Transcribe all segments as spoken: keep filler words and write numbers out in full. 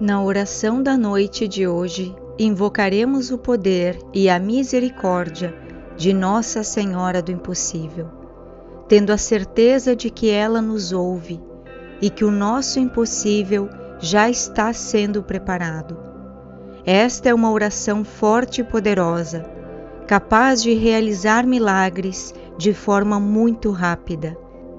Na oração da noite de hoje, invocaremos o poder e a misericórdia de Nossa Senhora do Impossível, tendo a certeza de que ela nos ouve e que o nosso impossível já está sendo preparado. Esta é uma oração forte e poderosa, capaz de realizar milagres de forma muito rápida.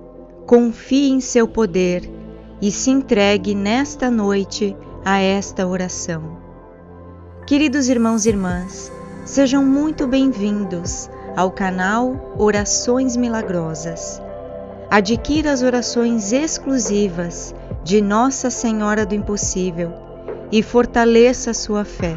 Confie em seu poder e se entregue nesta noite a esta oração. Queridos irmãos e irmãs, sejam muito bem-vindos ao canal Orações Milagrosas. Adquira as orações exclusivas de Nossa Senhora do Impossível e fortaleça sua fé.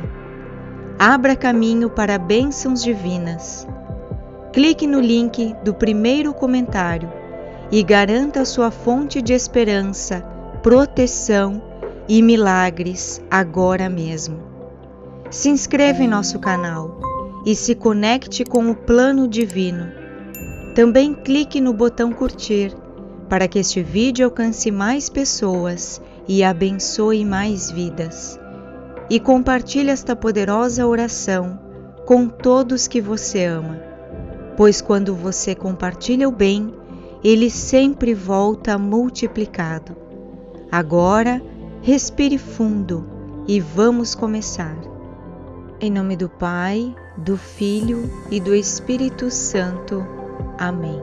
Abra caminho para bênçãos divinas. Clique no link do primeiro comentário e garanta sua fonte de esperança, proteção e milagres agora mesmo. Se inscreva em nosso canal e se conecte com o plano divino. Também clique no botão curtir para que este vídeo alcance mais pessoas e abençoe mais vidas. E compartilhe esta poderosa oração com todos que você ama, pois quando você compartilha o bem, ele sempre volta multiplicado. Agora, respire fundo e vamos começar. Em nome do Pai, do Filho e do Espírito Santo. Amém.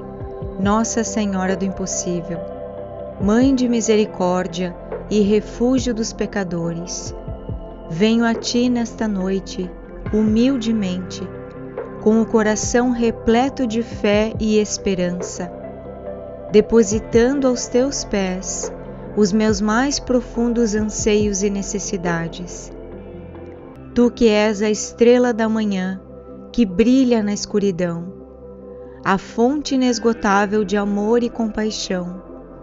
Nossa Senhora do Impossível, Mãe de misericórdia e refúgio dos pecadores, venho a Ti nesta noite, humildemente, com o coração repleto de fé e esperança, depositando aos Teus pés os meus mais profundos anseios e necessidades. Tu que és a estrela da manhã, que brilha na escuridão, a fonte inesgotável de amor e compaixão,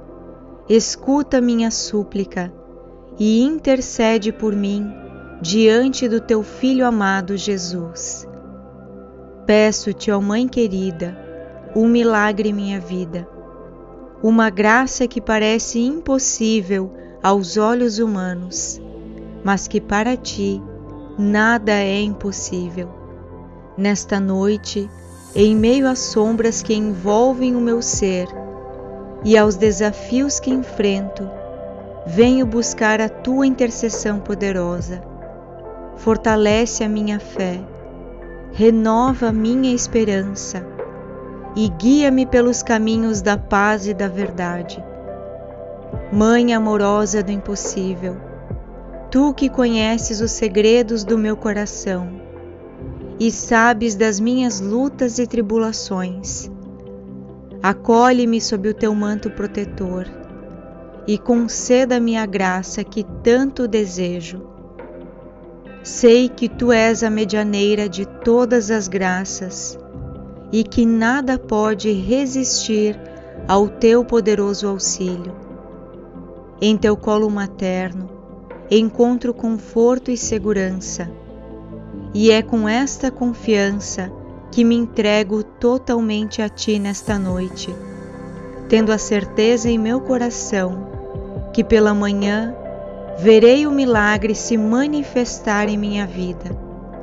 escuta minha súplica e intercede por mim diante do Teu Filho amado Jesus. Peço-te, ó Mãe querida, um milagre em minha vida, uma graça que parece impossível aos olhos humanos, mas que para Ti nada é impossível. Nesta noite, em meio às sombras que envolvem o meu ser e aos desafios que enfrento, venho buscar a Tua intercessão poderosa. Fortalece a minha fé, renova a minha esperança e guia-me pelos caminhos da paz e da verdade. Mãe amorosa do impossível, Tu que conheces os segredos do meu coração e sabes das minhas lutas e tribulações, acolhe-me sob o Teu manto protetor e conceda-me a graça que tanto desejo. Sei que Tu és a medianeira de todas as graças e que nada pode resistir ao Teu poderoso auxílio. Em Teu colo materno encontro conforto e segurança, e é com esta confiança que me entrego totalmente a Ti nesta noite, tendo a certeza em meu coração que pela manhã verei o milagre se manifestar em minha vida.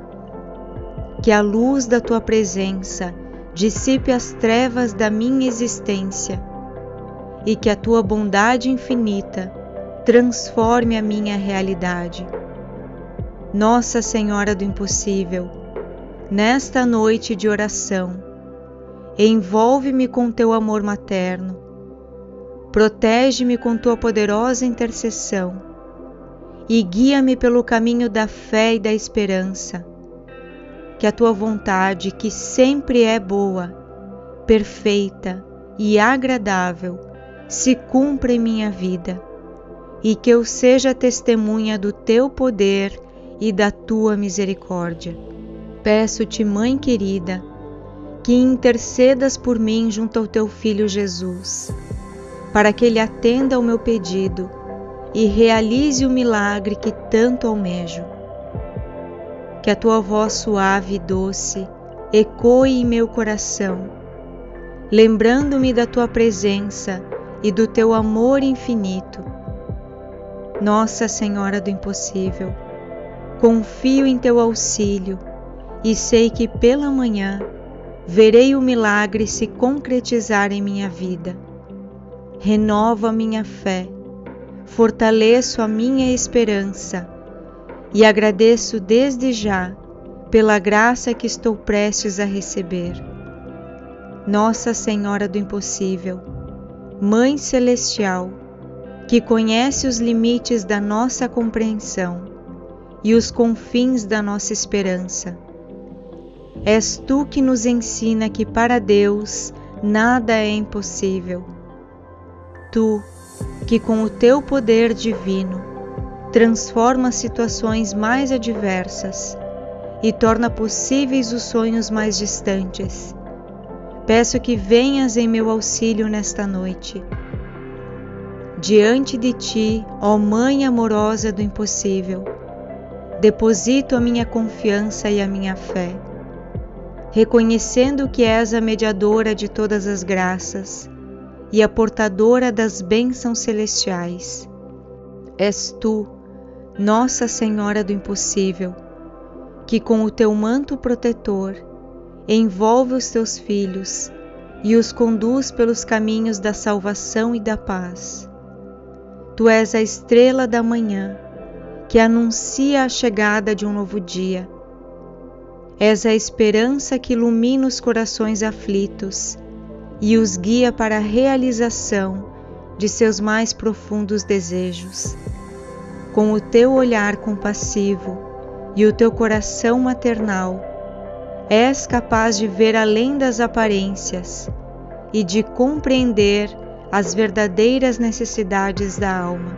Que a luz da Tua presença dissipe as trevas da minha existência e que a Tua bondade infinita transforme a minha realidade. Nossa Senhora do Impossível, nesta noite de oração, envolve-me com Teu amor materno, protege-me com Tua poderosa intercessão e guia-me pelo caminho da fé e da esperança. Que a Tua vontade, que sempre é boa, perfeita e agradável, se cumpra em minha vida, e que eu seja testemunha do Teu poder e da Tua misericórdia. Peço-te, Mãe querida, que intercedas por mim junto ao Teu Filho Jesus, para que Ele atenda ao meu pedido e realize o milagre que tanto almejo. Que a Tua voz suave e doce ecoe em meu coração, lembrando-me da Tua presença e do Teu amor infinito. Nossa Senhora do Impossível, confio em teu auxílio e sei que pela manhã verei o milagre se concretizar em minha vida. Renovo a minha fé, fortaleço a minha esperança e agradeço desde já pela graça que estou prestes a receber. Nossa Senhora do Impossível, Mãe Celestial, que conhece os limites da nossa compreensão e os confins da nossa esperança, és tu que nos ensina que para Deus nada é impossível. Tu, que com o teu poder divino transforma situações mais adversas e torna possíveis os sonhos mais distantes, peço que venhas em meu auxílio nesta noite. Diante de ti, ó Mãe amorosa do impossível, deposito a minha confiança e a minha fé, reconhecendo que és a mediadora de todas as graças e a portadora das bênçãos celestiais. És tu, Nossa Senhora do Impossível, que com o teu manto protetor envolve os teus filhos e os conduz pelos caminhos da salvação e da paz. Tu és a estrela da manhã, que anuncia a chegada de um novo dia. És a esperança que ilumina os corações aflitos e os guia para a realização de seus mais profundos desejos. Com o teu olhar compassivo e o teu coração maternal, és capaz de ver além das aparências e de compreender as verdadeiras necessidades da alma.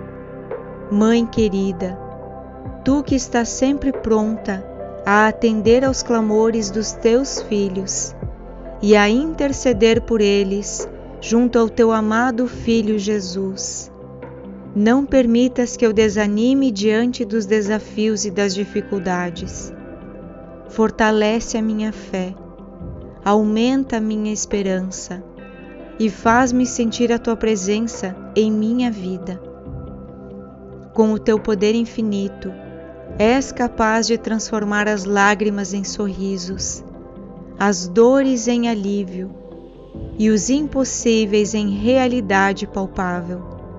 Mãe querida, tu que estás sempre pronta a atender aos clamores dos teus filhos e a interceder por eles junto ao teu amado Filho Jesus, não permitas que eu desanime diante dos desafios e das dificuldades. Fortalece a minha fé, aumenta a minha esperança e faz-me sentir a tua presença em minha vida. Com o teu poder infinito, és capaz de transformar as lágrimas em sorrisos, as dores em alívio e os impossíveis em realidade palpável.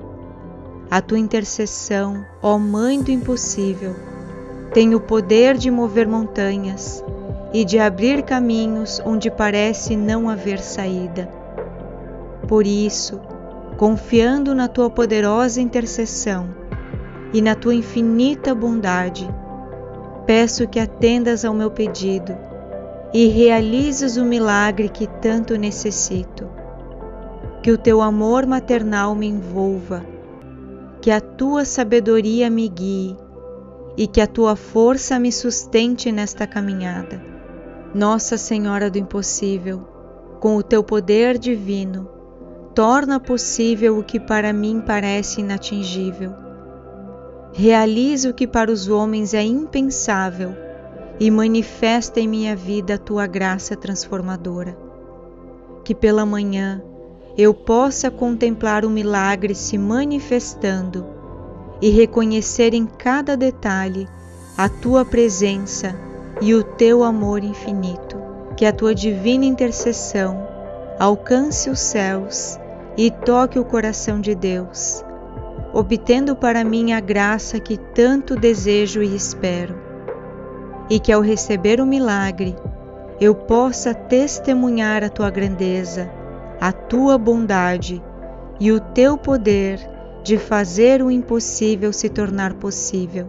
A tua intercessão, ó Mãe do Impossível, tem o poder de mover montanhas e de abrir caminhos onde parece não haver saída. Por isso, confiando na tua poderosa intercessão e na tua infinita bondade, peço que atendas ao meu pedido e realizes o milagre que tanto necessito. Que o teu amor maternal me envolva, que a tua sabedoria me guie e que a tua força me sustente nesta caminhada. Nossa Senhora do Impossível, com o teu poder divino, torna possível o que para mim parece inatingível. Realiza o que para os homens é impensável e manifesta em minha vida a tua graça transformadora. Que pela manhã eu possa contemplar o milagre se manifestando e reconhecer em cada detalhe a tua presença e o teu amor infinito. Que a tua divina intercessão alcance os céus e toque o coração de Deus, obtendo para mim a graça que tanto desejo e espero. E que ao receber o milagre, eu possa testemunhar a tua grandeza, a tua bondade e o teu poder de fazer o impossível se tornar possível.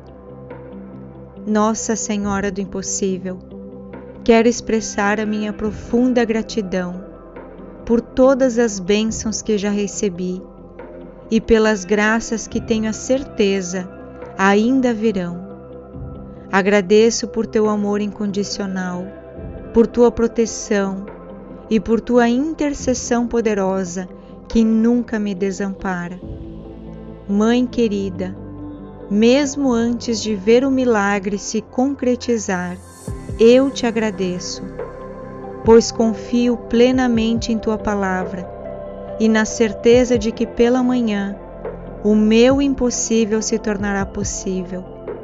Nossa Senhora do Impossível, quero expressar a minha profunda gratidão por todas as bênçãos que já recebi e pelas graças que tenho a certeza ainda virão. Agradeço por teu amor incondicional, por tua proteção e por tua intercessão poderosa que nunca me desampara. Mãe querida, mesmo antes de ver o milagre se concretizar, eu te agradeço, pois confio plenamente em tua palavra e na certeza de que pela manhã o meu impossível se tornará possível.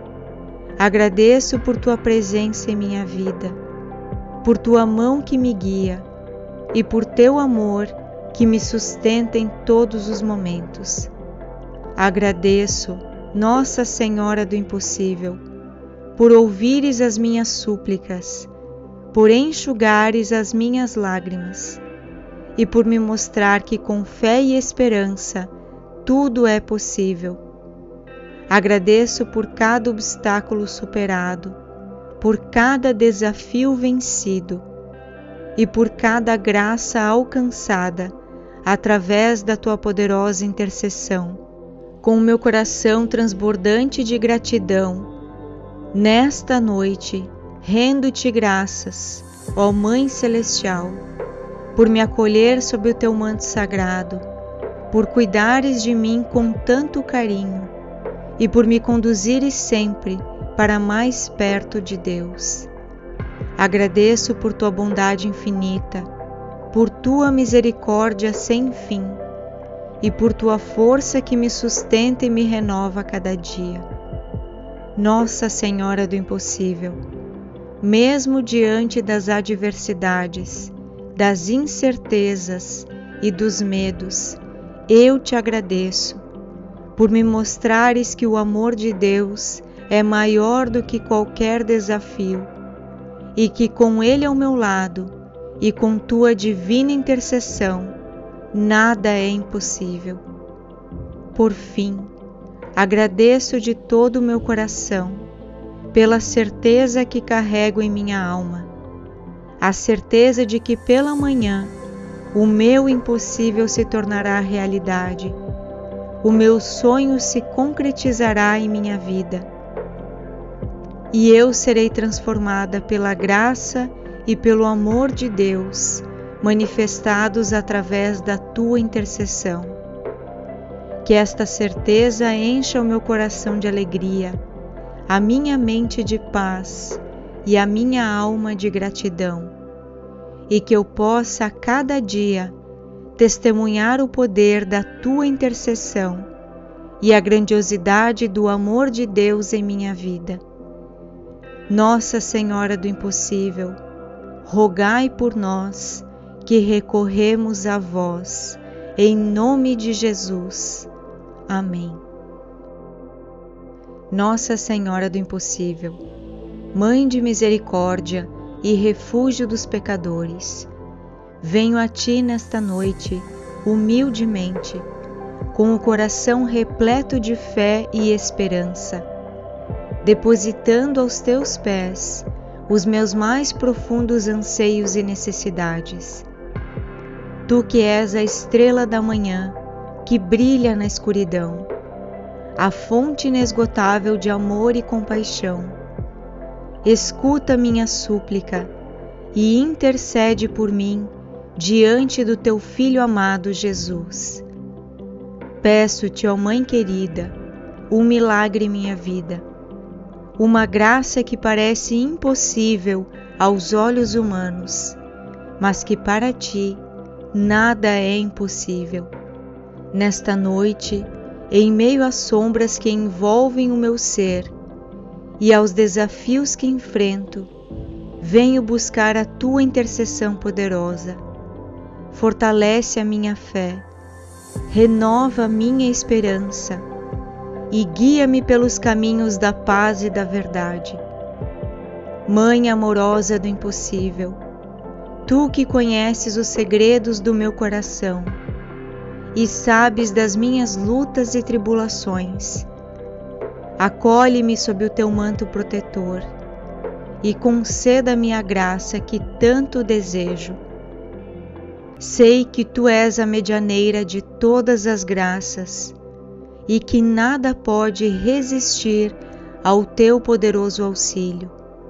Agradeço por tua presença em minha vida, por tua mão que me guia e por teu amor que me sustenta em todos os momentos. Agradeço, Nossa Senhora do Impossível, por ouvires as minhas súplicas, por enxugares as minhas lágrimas e por me mostrar que com fé e esperança tudo é possível. Agradeço por cada obstáculo superado, por cada desafio vencido e por cada graça alcançada através da tua poderosa intercessão. Com o meu coração transbordante de gratidão, nesta noite rendo-te graças, ó Mãe Celestial, por me acolher sob o teu manto sagrado, por cuidares de mim com tanto carinho e por me conduzires sempre para mais perto de Deus. Agradeço por tua bondade infinita, por tua misericórdia sem fim e por tua força que me sustenta e me renova a cada dia. Nossa Senhora do Impossível, mesmo diante das adversidades, das incertezas e dos medos, eu te agradeço por me mostrares que o amor de Deus é maior do que qualquer desafio e que com Ele ao meu lado e com tua divina intercessão, nada é impossível. Por fim, agradeço de todo o meu coração pela certeza que carrego em minha alma, a certeza de que pela manhã o meu impossível se tornará realidade, o meu sonho se concretizará em minha vida, e eu serei transformada pela graça e pelo amor de Deus, manifestados através da tua intercessão. Que esta certeza encha o meu coração de alegria, a minha mente de paz e a minha alma de gratidão, e que eu possa a cada dia testemunhar o poder da tua intercessão e a grandiosidade do amor de Deus em minha vida. Nossa Senhora do Impossível, rogai por nós que recorremos a vós, em nome de Jesus. Amém. Nossa Senhora do Impossível, Mãe de misericórdia e refúgio dos pecadores, venho a ti nesta noite, humildemente, com o coração repleto de fé e esperança, depositando aos teus pés os meus mais profundos anseios e necessidades. Tu que és a estrela da manhã, que brilha na escuridão, a fonte inesgotável de amor e compaixão, escuta minha súplica e intercede por mim diante do teu Filho amado Jesus. Peço-te, ó Mãe querida, um milagre em minha vida, uma graça que parece impossível aos olhos humanos, mas que para ti nada é impossível. Nesta noite, em meio às sombras que envolvem o meu ser e aos desafios que enfrento, venho buscar a tua intercessão poderosa. Fortalece a minha fé, renova a minha esperança e guia-me pelos caminhos da paz e da verdade. Mãe amorosa do impossível, tu que conheces os segredos do meu coração e sabes das minhas lutas e tribulações, acolhe-me sob o teu manto protetor e conceda-me a graça que tanto desejo. Sei que tu és a medianeira de todas as graças e que nada pode resistir ao teu poderoso auxílio.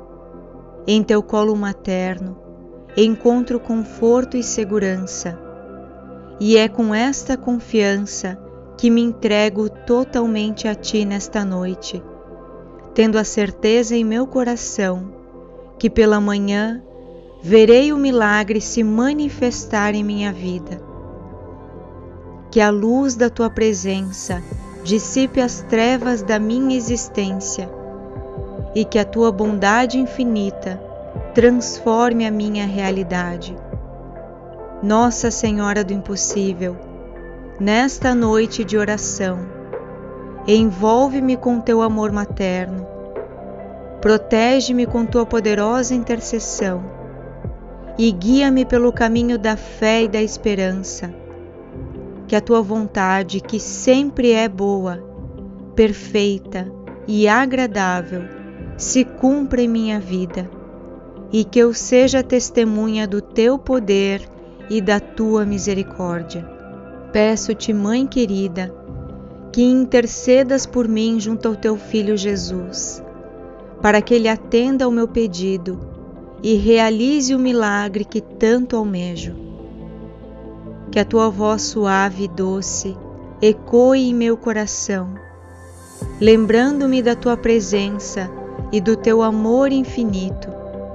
Em teu colo materno encontro conforto e segurança, e é com esta confiança que me entrego totalmente a ti nesta noite, tendo a certeza em meu coração que pela manhã verei o milagre se manifestar em minha vida. Que a luz da tua presença dissipe as trevas da minha existência e que a tua bondade infinita transforme a minha realidade. Nossa Senhora do Impossível, nesta noite de oração, envolve-me com teu amor materno, protege-me com tua poderosa intercessão e guia-me pelo caminho da fé e da esperança. Que a tua vontade, que sempre é boa, perfeita e agradável, se cumpra em minha vida e que eu seja testemunha do teu poder e da tua misericórdia. Peço-te, Mãe querida, que intercedas por mim junto ao teu Filho Jesus, para que ele atenda ao meu pedido e realize o milagre que tanto almejo. Que a tua voz suave e doce ecoe em meu coração, lembrando-me da tua presença e do teu amor infinito.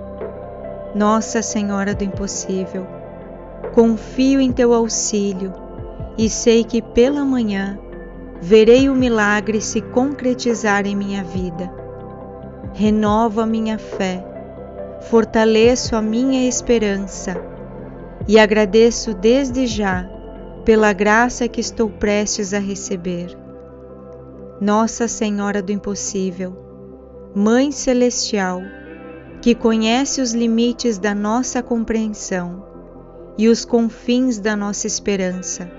Nossa Senhora do Impossível, confio em teu auxílio e sei que pela manhã verei o milagre se concretizar em minha vida. Renovo a minha fé, fortaleço a minha esperança e agradeço desde já pela graça que estou prestes a receber. Nossa Senhora do Impossível, Mãe Celestial, que conhece os limites da nossa compreensão e os confins da nossa esperança,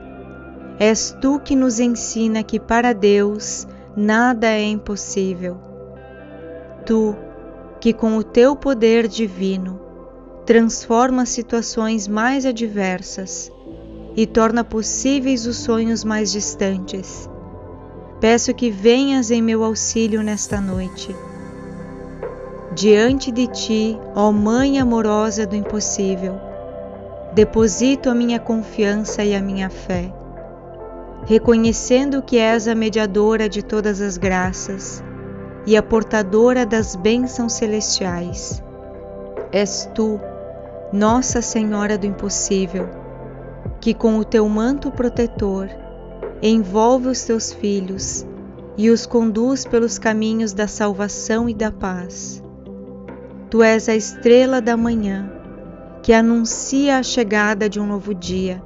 és tu que nos ensina que para Deus nada é impossível. Tu, que com o teu poder divino transforma situações mais adversas e torna possíveis os sonhos mais distantes, peço que venhas em meu auxílio nesta noite. Diante de ti, ó Mãe amorosa do impossível, deposito a minha confiança e a minha fé, reconhecendo que és a mediadora de todas as graças e a portadora das bênçãos celestiais. És tu, Nossa Senhora do Impossível, que com o teu manto protetor envolve os teus filhos e os conduz pelos caminhos da salvação e da paz. Tu és a estrela da manhã, que anuncia a chegada de um novo dia.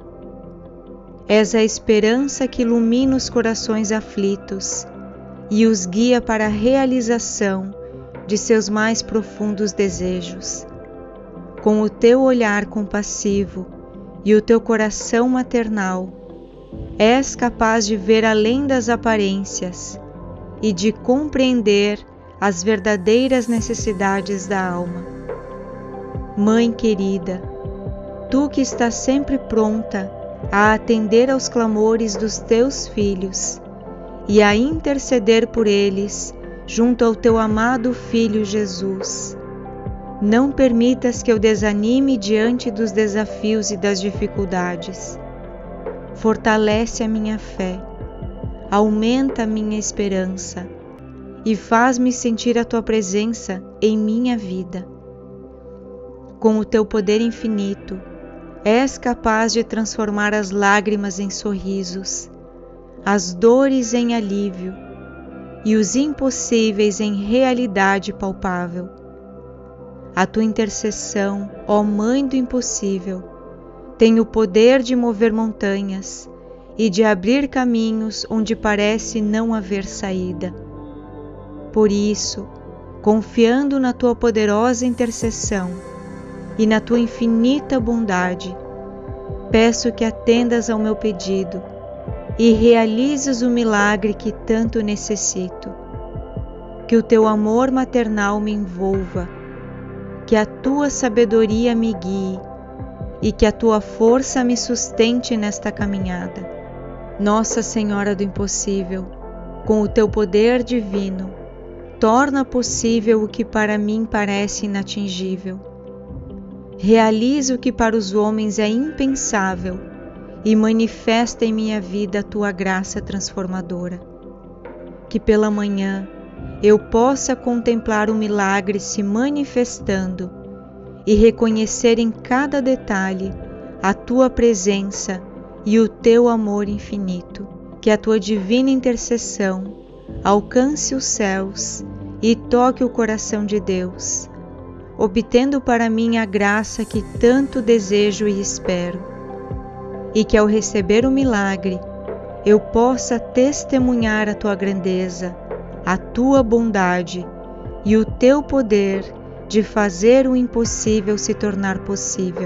És a esperança que ilumina os corações aflitos e os guia para a realização de seus mais profundos desejos. Com o teu olhar compassivo e o teu coração maternal, és capaz de ver além das aparências e de compreender as verdadeiras necessidades da alma. Mãe querida, tu que estás sempre pronta a atender aos clamores dos teus filhos e a interceder por eles junto ao teu amado Filho Jesus, não permitas que eu desanime diante dos desafios e das dificuldades. Fortalece a minha fé, aumenta a minha esperança e faz-me sentir a tua presença em minha vida. Com o teu poder infinito, és capaz de transformar as lágrimas em sorrisos, as dores em alívio e os impossíveis em realidade palpável. A tua intercessão, ó Mãe do Impossível, tem o poder de mover montanhas e de abrir caminhos onde parece não haver saída. Por isso, confiando na tua poderosa intercessão e na tua infinita bondade, peço que atendas ao meu pedido e realizes o milagre que tanto necessito. Que o teu amor maternal me envolva, que a tua sabedoria me guie e que a tua força me sustente nesta caminhada. Nossa Senhora do Impossível, com o teu poder divino, torna possível o que para mim parece inatingível. Realiza o que para os homens é impensável e manifesta em minha vida a tua graça transformadora. Que pela manhã eu possa contemplar o milagre se manifestando e reconhecer em cada detalhe a tua presença e o teu amor infinito. que a tua divina intercessão alcance os céus e toque o coração de Deus, obtendo para mim a graça que tanto desejo e espero, e que ao receber o milagre eu possa testemunhar a tua grandeza, a tua bondade e o teu poder de fazer o impossível se tornar possível.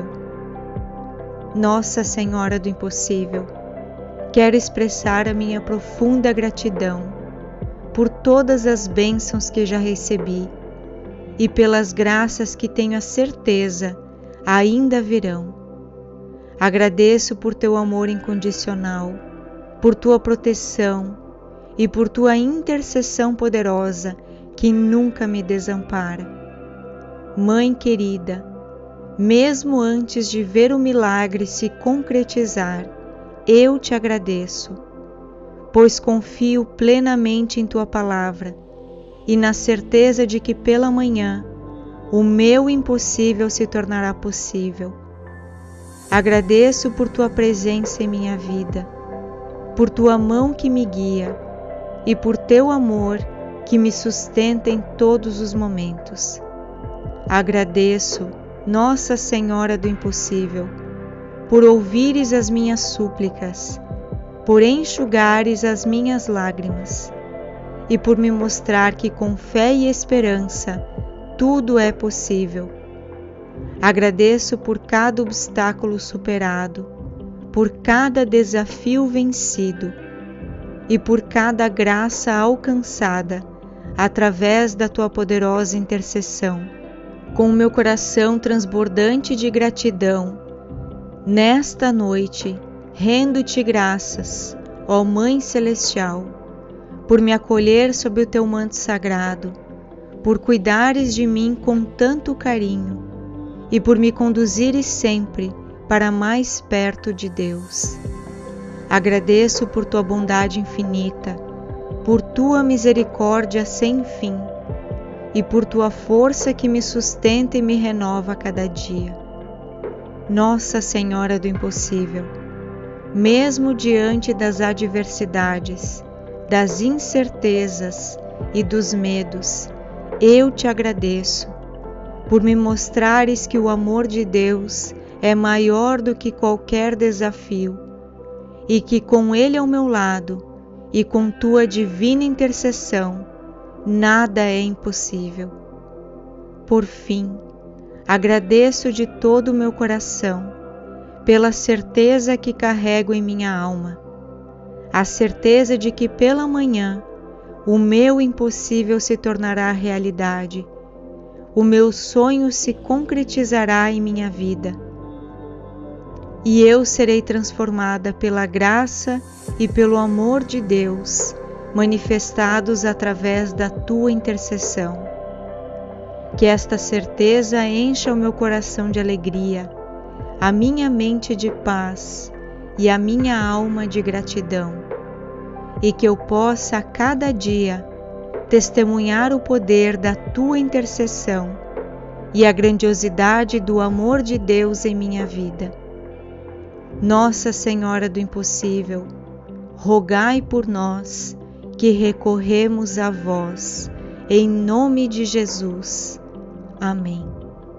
Nossa Senhora do Impossível, quero expressar a minha profunda gratidão por todas as bênçãos que já recebi e pelas graças que tenho a certeza ainda virão. Agradeço por teu amor incondicional, por tua proteção e por tua intercessão poderosa que nunca me desampara. Mãe querida, mesmo antes de ver o milagre se concretizar, eu te agradeço, pois confio plenamente em tua palavra e na certeza de que pela manhã o meu impossível se tornará possível. Agradeço por tua presença em minha vida, por tua mão que me guia e por teu amor que me sustenta em todos os momentos. Agradeço, Nossa Senhora do Impossível, por ouvires as minhas súplicas, por enxugares as minhas lágrimas e por me mostrar que com fé e esperança tudo é possível. Agradeço por cada obstáculo superado, por cada desafio vencido e por cada graça alcançada através da tua poderosa intercessão. Com o meu coração transbordante de gratidão, nesta noite rendo-te graças, ó Mãe Celestial, por me acolher sob o teu manto sagrado, por cuidares de mim com tanto carinho e por me conduzires sempre para mais perto de Deus. Agradeço por tua bondade infinita, por tua misericórdia sem fim e por tua força que me sustenta e me renova a cada dia. Nossa Senhora do Impossível, mesmo diante das adversidades, das incertezas e dos medos, eu te agradeço por me mostrares que o amor de Deus é maior do que qualquer desafio e que com Ele ao meu lado e com tua divina intercessão nada é impossível. Por fim, agradeço de todo o meu coração pela certeza que carrego em minha alma, a certeza de que pela manhã o meu impossível se tornará realidade, o meu sonho se concretizará em minha vida, e eu serei transformada pela graça e pelo amor de Deus, manifestados através da tua intercessão. Que esta certeza encha o meu coração de alegria, a minha mente de paz e a minha alma de gratidão, e que eu possa a cada dia testemunhar o poder da tua intercessão e a grandiosidade do amor de Deus em minha vida. Nossa Senhora do Impossível, rogai por nós que recorremos a vós, em nome de Jesus. Amém.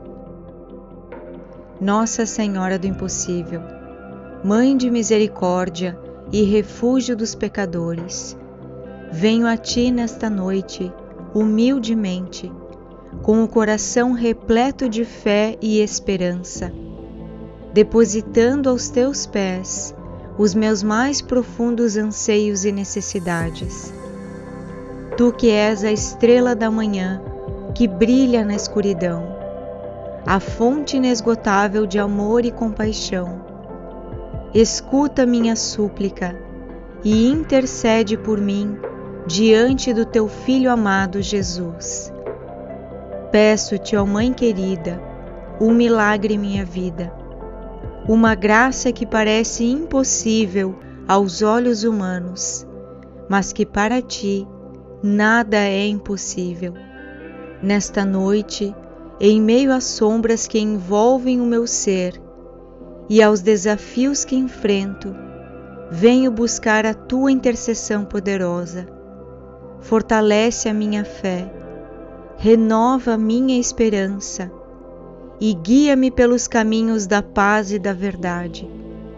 Nossa Senhora do Impossível, Mãe de misericórdia e refúgio dos pecadores, venho a ti nesta noite, humildemente, com o coração repleto de fé e esperança, depositando aos teus pés os meus mais profundos anseios e necessidades. Tu que és a estrela da manhã, que brilha na escuridão, a fonte inesgotável de amor e compaixão, escuta minha súplica e intercede por mim diante do teu Filho amado Jesus. Peço-te, ó Mãe querida, um milagre em minha vida, uma graça que parece impossível aos olhos humanos, mas que para ti nada é impossível. Nesta noite, em meio às sombras que envolvem o meu ser e aos desafios que enfrento, venho buscar a tua intercessão poderosa. Fortalece a minha fé, renova a minha esperança e guia-me pelos caminhos da paz e da verdade.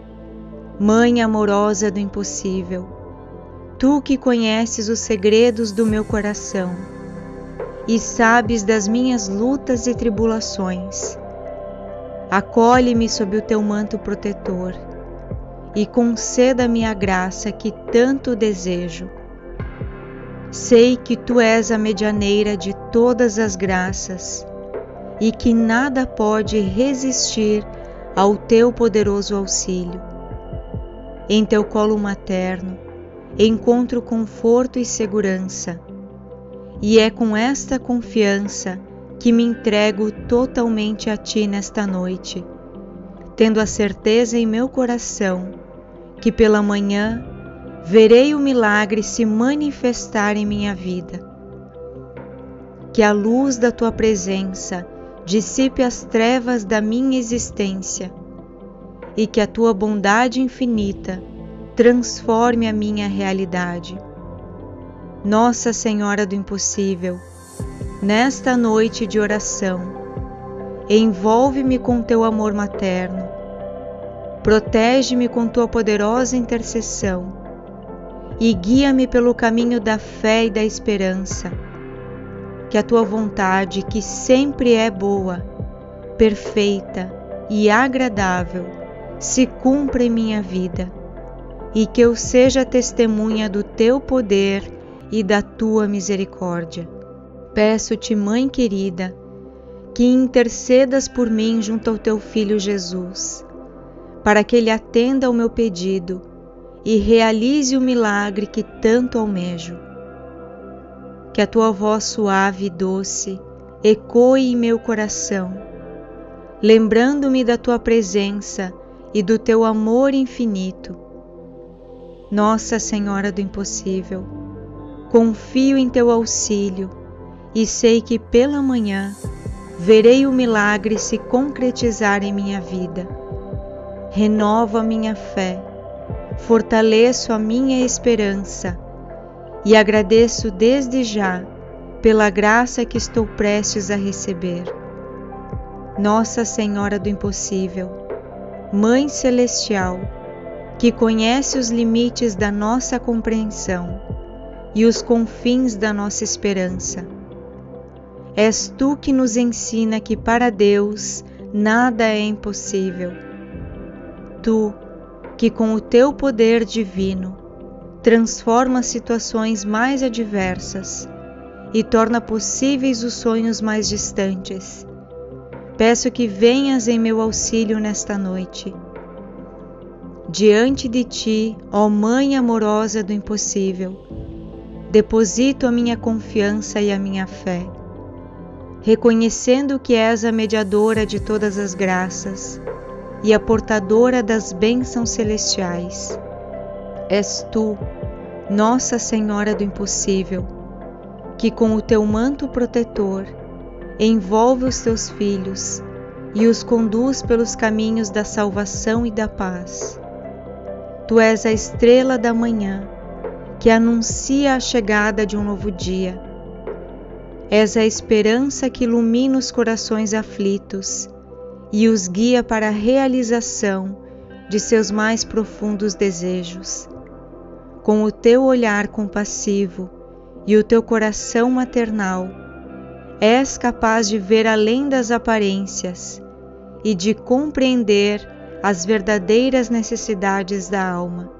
Mãe amorosa do impossível, tu que conheces os segredos do meu coração e sabes das minhas lutas e tribulações, acolhe-me sob o teu manto protetor e conceda-me a graça que tanto desejo. Sei que tu és a medianeira de todas as graças e que nada pode resistir ao teu poderoso auxílio. Em teu colo materno encontro conforto e segurança, e é com esta confiança que me entrego totalmente a ti nesta noite, tendo a certeza em meu coração que pela manhã verei o milagre se manifestar em minha vida. Que a luz da tua presença dissipe as trevas da minha existência e que a tua bondade infinita transforme a minha realidade. Nossa Senhora do Impossível, nesta noite de oração, envolve-me com teu amor materno, protege-me com tua poderosa intercessão e guia-me pelo caminho da fé e da esperança. Que a tua vontade, que sempre é boa, perfeita e agradável, se cumpra em minha vida e que eu seja testemunha do teu poder e da tua misericórdia. Peço-te, Mãe querida, que intercedas por mim junto ao teu Filho Jesus, para que ele atenda ao meu pedido e realize o milagre que tanto almejo. Que a tua voz suave e doce ecoe em meu coração, lembrando-me da tua presença e do teu amor infinito. Nossa Senhora do Impossível, confio em teu auxílio e sei que pela manhã verei o milagre se concretizar em minha vida. Renovo a minha fé, fortaleço a minha esperança e agradeço desde já pela graça que estou prestes a receber. Nossa Senhora do Impossível, Mãe Celestial, que conhece os limites da nossa compreensão e os confins da nossa esperança. És tu que nos ensina que para Deus nada é impossível. Tu, que com o teu poder divino transforma situações mais adversas e torna possíveis os sonhos mais distantes, peço que venhas em meu auxílio nesta noite. Diante de ti, ó Mãe amorosa do impossível, deposito a minha confiança e a minha fé, reconhecendo que és a mediadora de todas as graças e a portadora das bênçãos celestiais. És tu, Nossa Senhora do Impossível, que com o teu manto protetor envolve os teus filhos e os conduz pelos caminhos da salvação e da paz. Tu és a estrela da manhã, que anuncia a chegada de um novo dia. És a esperança que ilumina os corações aflitos e os guia para a realização de seus mais profundos desejos. Com o teu olhar compassivo e o teu coração maternal, és capaz de ver além das aparências e de compreender as verdadeiras necessidades da alma.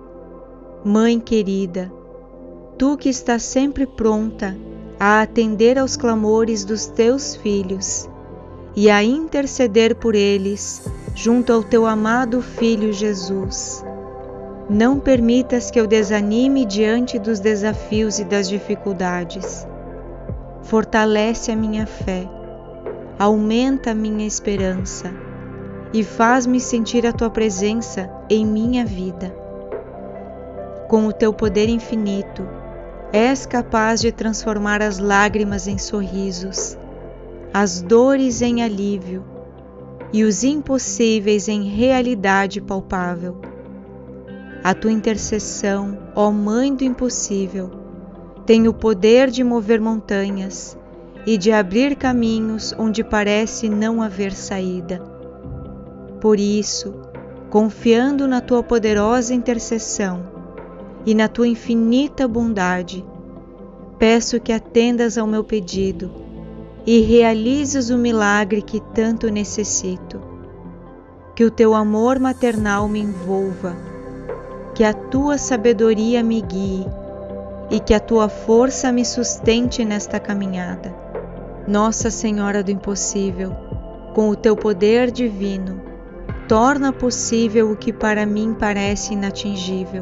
Mãe querida, tu que estás sempre pronta a atender aos clamores dos teus filhos e a interceder por eles junto ao teu amado Filho Jesus, não permitas que eu desanime diante dos desafios e das dificuldades. Fortalece a minha fé, aumenta a minha esperança e faz-me sentir a tua presença em minha vida. Com o teu poder infinito, és capaz de transformar as lágrimas em sorrisos, as dores em alívio e os impossíveis em realidade palpável. a tua intercessão, ó Mãe do impossível, tem o poder de mover montanhas e de abrir caminhos onde parece não haver saída. Por isso, confiando na tua poderosa intercessão e na tua infinita bondade, peço que atendas ao meu pedido e realizes o milagre que tanto necessito. Que o teu amor maternal me envolva, que a tua sabedoria me guie e que a tua força me sustente nesta caminhada. Nossa Senhora do Impossível, com o teu poder divino, torna possível o que para mim parece inatingível.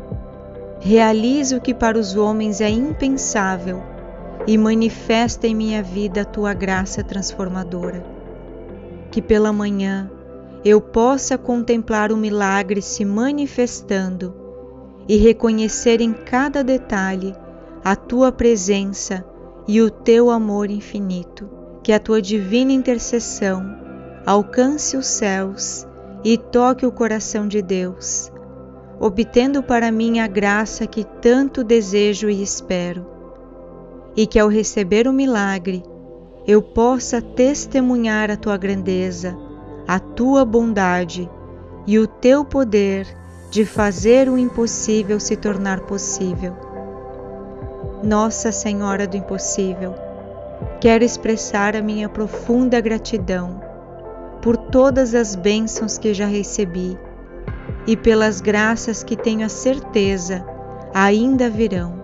Realiza o que para os homens é impensável e manifesta em minha vida a tua graça transformadora. Que pela manhã eu possa contemplar o milagre se manifestando e reconhecer em cada detalhe a tua presença e o teu amor infinito. Que a tua divina intercessão alcance os céus e toque o coração de Deus, obtendo para mim a graça que tanto desejo e espero. E que ao receber o milagre, eu possa testemunhar a tua grandeza, a tua bondade e o teu poder de fazer o impossível se tornar possível. Nossa Senhora do Impossível, quero expressar a minha profunda gratidão por todas as bênçãos que já recebi e pelas graças que tenho a certeza ainda virão.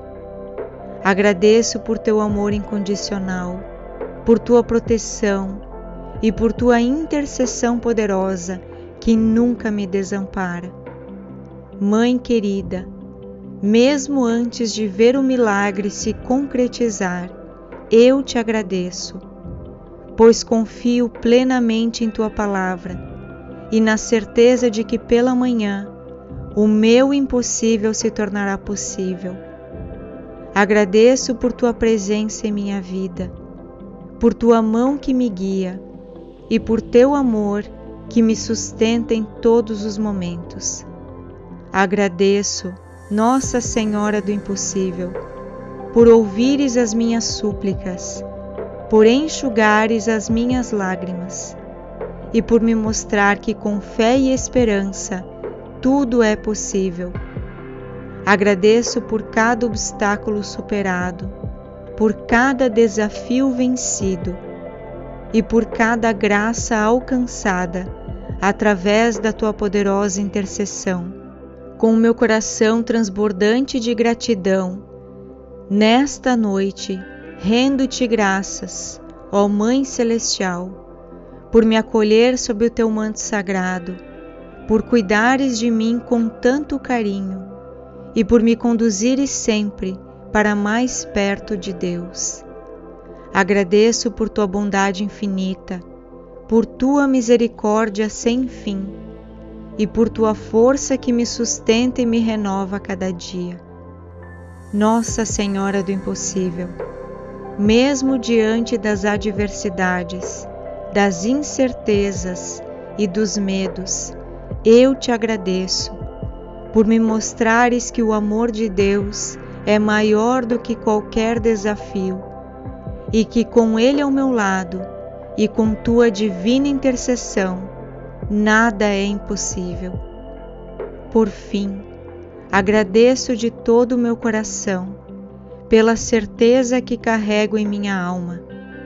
Agradeço por teu amor incondicional, por tua proteção e por tua intercessão poderosa que nunca me desampara. Mãe querida, mesmo antes de ver o milagre se concretizar, eu te agradeço, pois confio plenamente em tua palavra e na certeza de que pela manhã o meu impossível se tornará possível. Agradeço por tua presença em minha vida, por tua mão que me guia e por teu amor que me sustenta em todos os momentos. Agradeço, Nossa Senhora do Impossível, por ouvires as minhas súplicas, por enxugares as minhas lágrimas e por me mostrar que com fé e esperança tudo é possível. Agradeço por cada obstáculo superado, por cada desafio vencido e por cada graça alcançada através da tua poderosa intercessão. Com o meu coração transbordante de gratidão, nesta noite rendo-te graças, ó Mãe Celestial, por me acolher sob o teu manto sagrado, por cuidares de mim com tanto carinho e por me conduzires sempre para mais perto de Deus. Agradeço por tua bondade infinita, por tua misericórdia sem fim e por tua força que me sustenta e me renova a cada dia. Nossa Senhora do Impossível, mesmo diante das adversidades, das incertezas e dos medos, eu te agradeço por me mostrares que o amor de Deus é maior do que qualquer desafio e que com Ele ao meu lado e com tua divina intercessão, nada é impossível. Por fim, agradeço de todo o meu coração pela certeza que carrego em minha alma,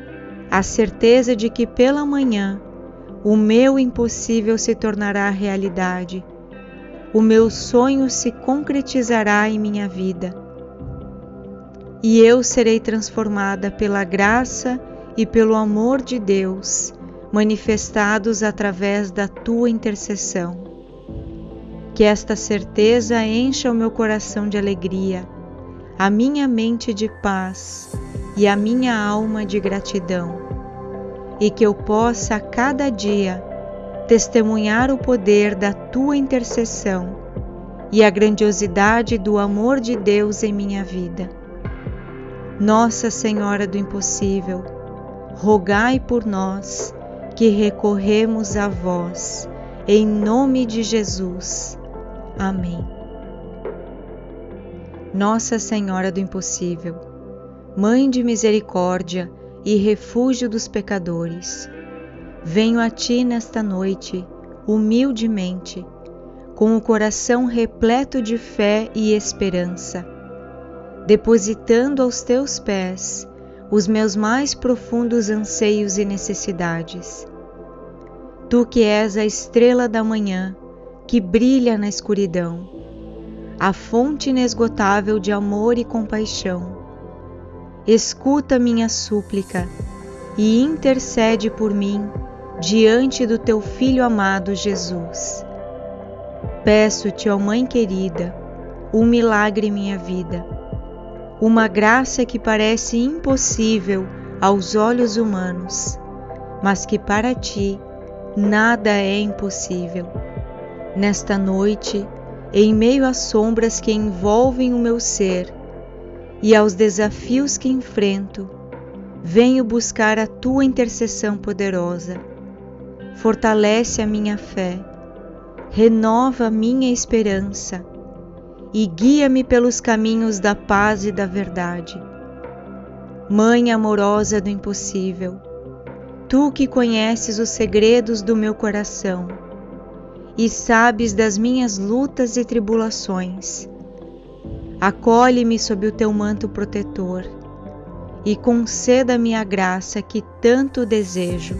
a certeza de que pela manhã o meu impossível se tornará realidade, o meu sonho se concretizará em minha vida e eu serei transformada pela graça e pelo amor de Deus manifestados através da tua intercessão. Que esta certeza encha o meu coração de alegria, a minha mente de paz e a minha alma de gratidão, e que eu possa a cada dia testemunhar o poder da tua intercessão e a grandiosidade do amor de Deus em minha vida. Nossa Senhora do Impossível, rogai por nós que recorremos a vós, em nome de Jesus. Amém. Nossa Senhora do Impossível, Mãe de misericórdia e refúgio dos pecadores, venho a Ti nesta noite, humildemente, com o coração repleto de fé e esperança, depositando aos Teus pés os meus mais profundos anseios e necessidades. Tu que és a estrela da manhã, que brilha na escuridão, a fonte inesgotável de amor e compaixão, escuta minha súplica e intercede por mim diante do Teu Filho amado Jesus. Peço-te, ó Mãe querida, um milagre em minha vida, uma graça que parece impossível aos olhos humanos, mas que para Ti nada é impossível. Nesta noite, em meio às sombras que envolvem o meu ser e aos desafios que enfrento, venho buscar a Tua intercessão poderosa. Fortalece a minha fé, renova a minha esperança e guia-me pelos caminhos da paz e da verdade. Mãe amorosa do impossível, Tu que conheces os segredos do meu coração e sabes das minhas lutas e tribulações, acolhe-me sob o Teu manto protetor e conceda-me a graça que tanto desejo.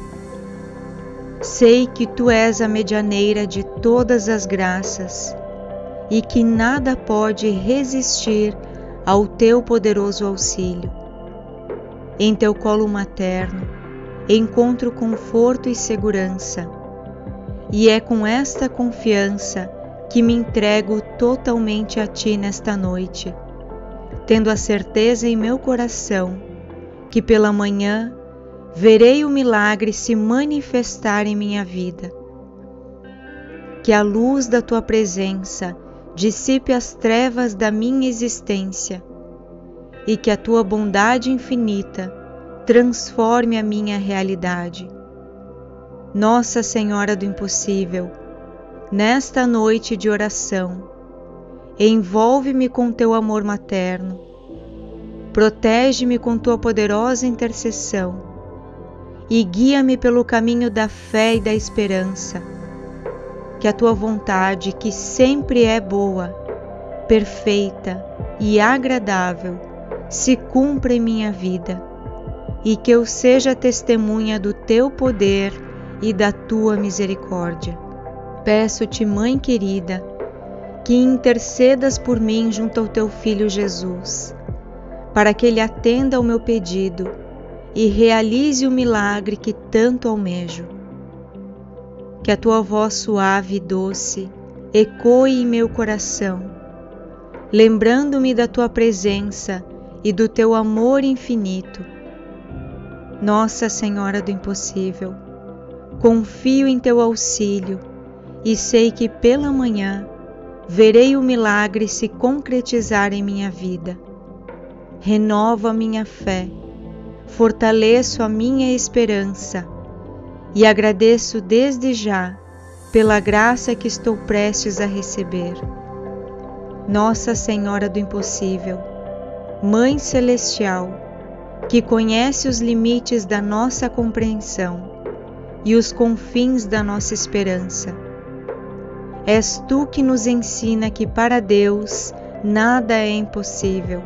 Sei que Tu és a medianeira de todas as graças e que nada pode resistir ao Teu poderoso auxílio. Em Teu colo materno encontro conforto e segurança, e é com esta confiança que me entrego totalmente a Ti nesta noite, tendo a certeza em meu coração que pela manhã verei o milagre se manifestar em minha vida. Que a luz da Tua presença dissipe as trevas da minha existência e que a Tua bondade infinita transforme a minha realidade. Nossa Senhora do Impossível, nesta noite de oração, envolve-me com Teu amor materno, protege-me com Tua poderosa intercessão e guia-me pelo caminho da fé e da esperança. Que a Tua vontade, que sempre é boa, perfeita e agradável, se cumpra em minha vida e que eu seja testemunha do Teu poder e da Tua misericórdia. Peço-te, Mãe querida, que intercedas por mim junto ao Teu Filho Jesus, para que Ele atenda ao meu pedido e realize o milagre que tanto almejo. Que a Tua voz suave e doce ecoe em meu coração, lembrando-me da Tua presença e do Teu amor infinito. Nossa Senhora do Impossível, confio em Teu auxílio e sei que pela manhã verei o milagre se concretizar em minha vida. Renovo a minha fé, fortaleço a minha esperança e agradeço desde já pela graça que estou prestes a receber. Nossa Senhora do Impossível, Mãe Celestial, que conhece os limites da nossa compreensão e os confins da nossa esperança, és Tu que nos ensina que para Deus nada é impossível.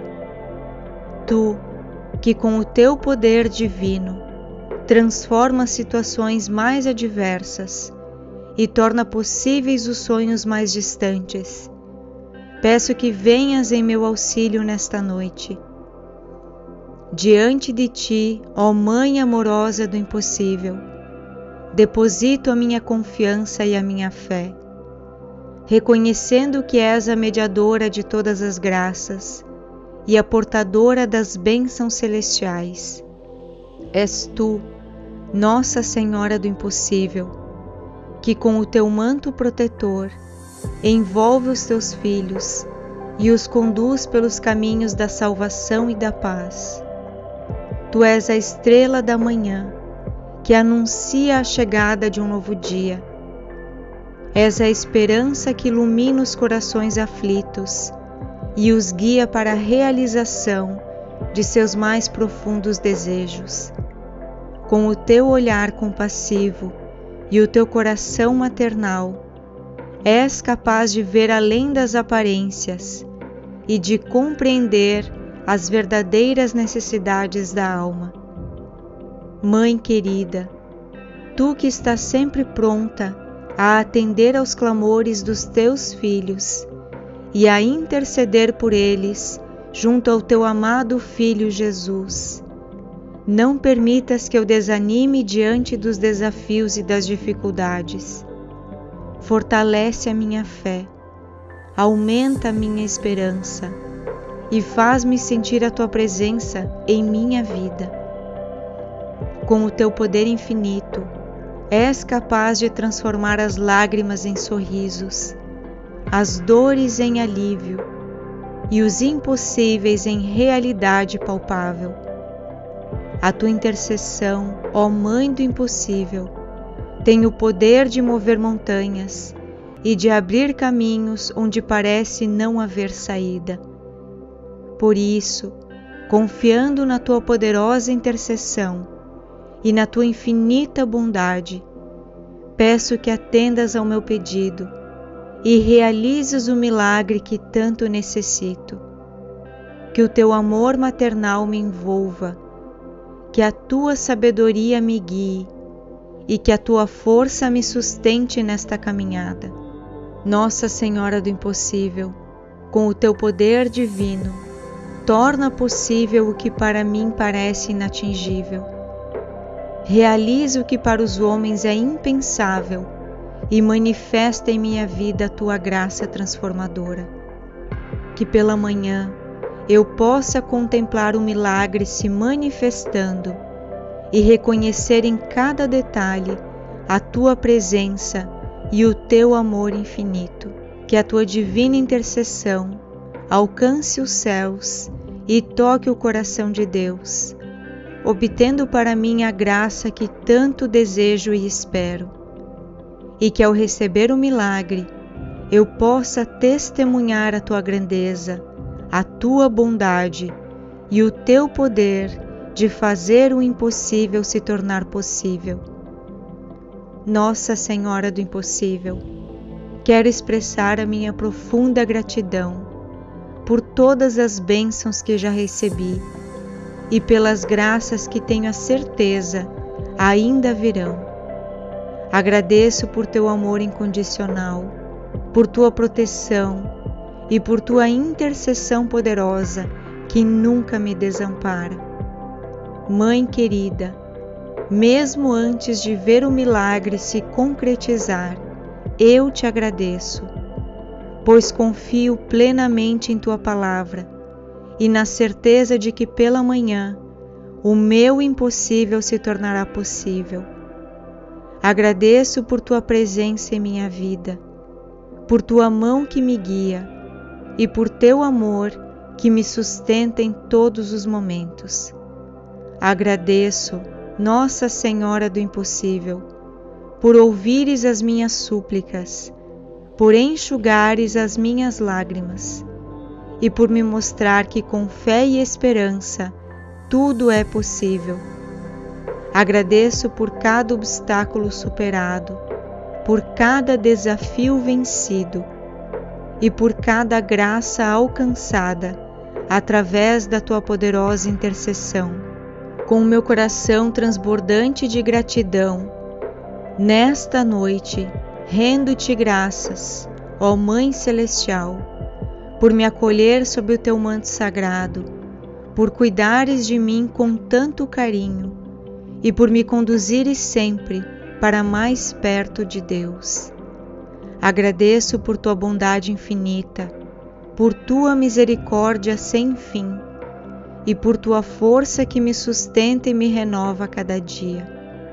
Tu, que com o Teu poder divino transforma situações mais adversas e torna possíveis os sonhos mais distantes, peço que venhas em meu auxílio nesta noite. Diante de Ti, ó Mãe amorosa do impossível, deposito a minha confiança e a minha fé, reconhecendo que és a mediadora de todas as graças e a portadora das bênçãos celestiais. És Tu, Nossa Senhora do Impossível, que com o Teu manto protetor envolve os Teus filhos e os conduz pelos caminhos da salvação e da paz. Tu és a estrela da manhã, que anuncia a chegada de um novo dia. És a esperança que ilumina os corações aflitos e os guia para a realização de seus mais profundos desejos. Com o teu olhar compassivo e o teu coração maternal, és capaz de ver além das aparências e de compreender as verdadeiras necessidades da alma. Mãe querida, tu que estás sempre pronta a atender aos clamores dos teus filhos e a interceder por eles junto ao teu amado Filho Jesus, não permitas que eu desanime diante dos desafios e das dificuldades. Fortalece a minha fé, aumenta a minha esperança e faz-me sentir a tua presença em minha vida. Com o teu poder infinito, és capaz de transformar as lágrimas em sorrisos, as dores em alívio e os impossíveis em realidade palpável. A tua intercessão, ó Mãe do impossível, tem o poder de mover montanhas e de abrir caminhos onde parece não haver saída. Por isso, confiando na tua poderosa intercessão e na tua infinita bondade, peço que atendas ao meu pedido e realizes o milagre que tanto necessito. Que o teu amor maternal me envolva, que a tua sabedoria me guie e que a tua força me sustente nesta caminhada. Nossa Senhora do Impossível, com o teu poder divino, torna possível o que para mim parece inatingível. Realiza o que para os homens é impensável e manifesta em minha vida a tua graça transformadora. Que pela manhã eu possa contemplar o milagre se manifestando e reconhecer em cada detalhe a tua presença e o teu amor infinito. Que a tua divina intercessão alcance os céus e toque o coração de Deus, obtendo para mim a graça que tanto desejo e espero. E que ao receber o milagre, eu possa testemunhar a tua grandeza, a tua bondade e o teu poder de fazer o impossível se tornar possível. Nossa Senhora do Impossível, quero expressar a minha profunda gratidão por todas as bênçãos que já recebi e pelas graças que tenho a certeza ainda virão. Agradeço por teu amor incondicional, por tua proteção e por tua intercessão poderosa que nunca me desampara. Mãe querida, mesmo antes de ver o milagre se concretizar, eu te agradeço, pois confio plenamente em tua palavra e na certeza de que pela manhã o meu impossível se tornará possível. Agradeço por tua presença em minha vida, por tua mão que me guia e por teu amor que me sustenta em todos os momentos. Agradeço, Nossa Senhora do Impossível, por ouvires as minhas súplicas, por enxugares as minhas lágrimas e por me mostrar que com fé e esperança tudo é possível. Agradeço por cada obstáculo superado, por cada desafio vencido e por cada graça alcançada através da tua poderosa intercessão. Com o meu coração transbordante de gratidão, nesta noite rendo-te graças, ó Mãe Celestial, por me acolher sob o teu manto sagrado, por cuidares de mim com tanto carinho e por me conduzires sempre para mais perto de Deus. Agradeço por tua bondade infinita, por tua misericórdia sem fim e por tua força que me sustenta e me renova a cada dia.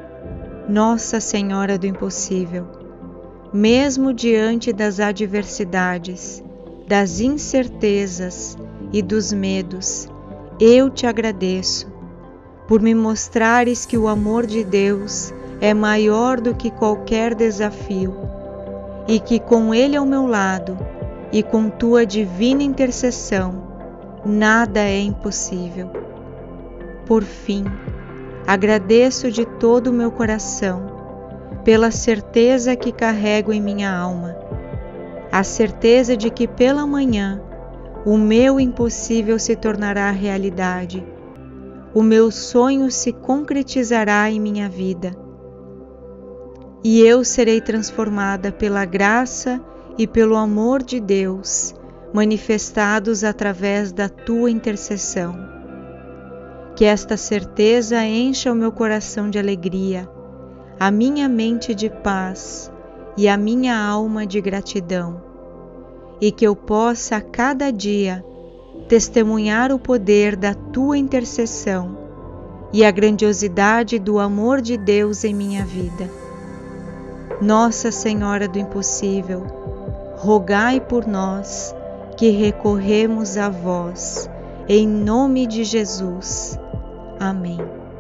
Nossa Senhora do Impossível, mesmo diante das adversidades, das incertezas e dos medos, eu te agradeço por me mostrares que o amor de Deus é maior do que qualquer desafio e que com Ele ao meu lado e com tua divina intercessão nada é impossível. Por fim, agradeço de todo o meu coração pela certeza que carrego em minha alma, a certeza de que pela manhã o meu impossível se tornará realidade, o meu sonho se concretizará em minha vida, e eu serei transformada pela graça e pelo amor de Deus, manifestados através da tua intercessão. Que esta certeza encha o meu coração de alegria, a minha mente de paz e a minha alma de gratidão, e que eu possa a cada dia testemunhar o poder da tua intercessão e a grandiosidade do amor de Deus em minha vida. Nossa Senhora do Impossível, rogai por nós que recorremos a vós, em nome de Jesus. Amém.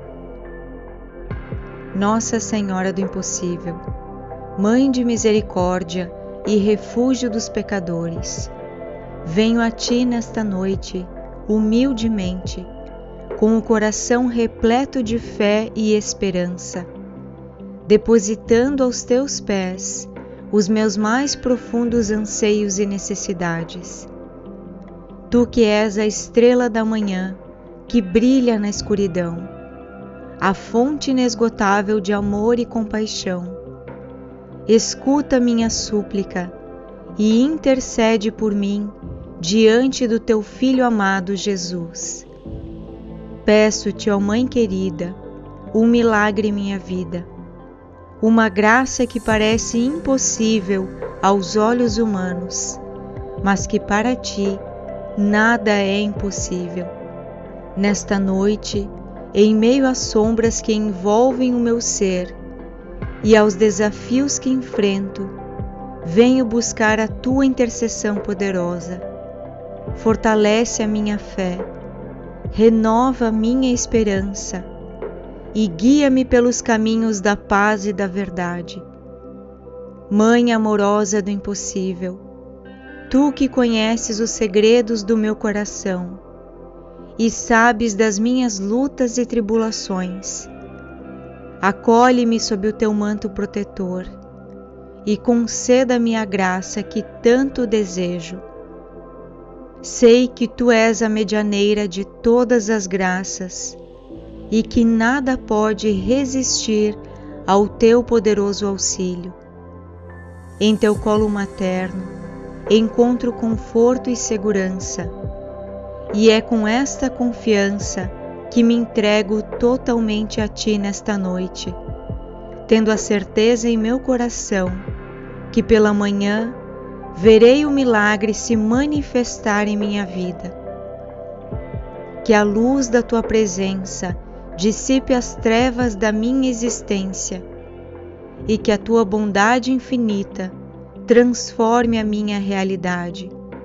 Nossa Senhora do Impossível, Mãe de misericórdia e refúgio dos pecadores, venho a Ti nesta noite, humildemente, com o coração repleto de fé e esperança, depositando aos Teus pés os meus mais profundos anseios e necessidades. Tu que és a estrela da manhã, que brilha na escuridão, a fonte inesgotável de amor e compaixão, escuta minha súplica e intercede por mim diante do Teu Filho amado Jesus. Peço-te, ó Mãe querida, um milagre em minha vida, uma graça que parece impossível aos olhos humanos, mas que para Ti nada é impossível. Nesta noite, em meio às sombras que envolvem o meu ser e aos desafios que enfrento, venho buscar a Tua intercessão poderosa. Fortalece a minha fé, renova a minha esperança e guia-me pelos caminhos da paz e da verdade. Mãe amorosa do impossível, Tu que conheces os segredos do meu coração e sabes das minhas lutas e tribulações, acolhe-me sob o Teu manto protetor e conceda-me a graça que tanto desejo. Sei que Tu és a medianeira de todas as graças e que nada pode resistir ao Teu poderoso auxílio. Em Teu colo materno encontro conforto e segurança, e é com esta confiança que me entrego totalmente a Ti nesta noite, tendo a certeza em meu coração que pela manhã verei o milagre se manifestar em minha vida. Que a luz da Tua presença dissipe as trevas da minha existência e que a Tua bondade infinita transforme a minha realidade.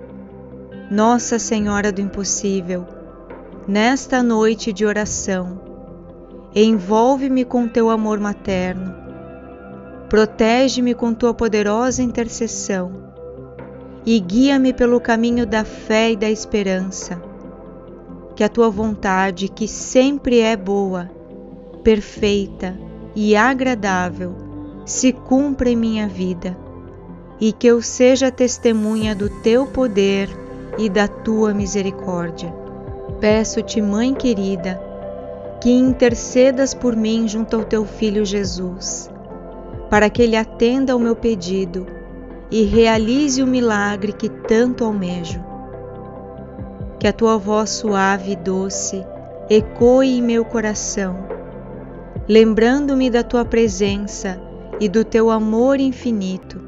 Nossa Senhora do Impossível, nesta noite de oração, envolve-me com Teu amor materno, protege-me com Tua poderosa intercessão e guia-me pelo caminho da fé e da esperança. Que a Tua vontade, que sempre é boa, perfeita e agradável, se cumpra em minha vida, e que eu seja testemunha do Teu poder e da Tua misericórdia. Peço-te, Mãe querida, que intercedas por mim junto ao Teu Filho Jesus, para que Ele atenda ao meu pedido e realize o milagre que tanto almejo. Que a Tua voz suave e doce ecoe em meu coração, lembrando-me da Tua presença e do Teu amor infinito.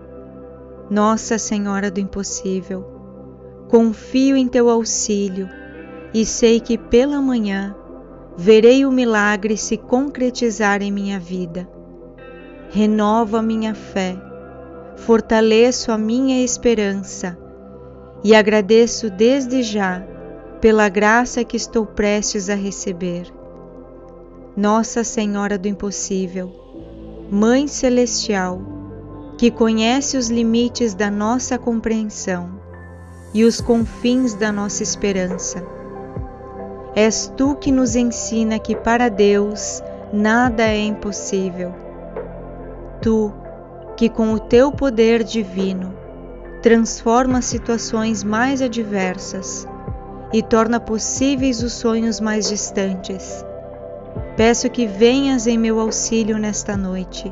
Nossa Senhora do Impossível, confio em Teu auxílio e sei que pela manhã verei o milagre se concretizar em minha vida. Renovo a minha fé, fortaleço a minha esperança e agradeço desde já pela graça que estou prestes a receber. Nossa Senhora do Impossível, Mãe Celestial, que conhece os limites da nossa compreensão e os confins da nossa esperança. És tu que nos ensina que para Deus nada é impossível. Tu, que com o teu poder divino transforma situações mais adversas e torna possíveis os sonhos mais distantes. Peço que venhas em meu auxílio nesta noite.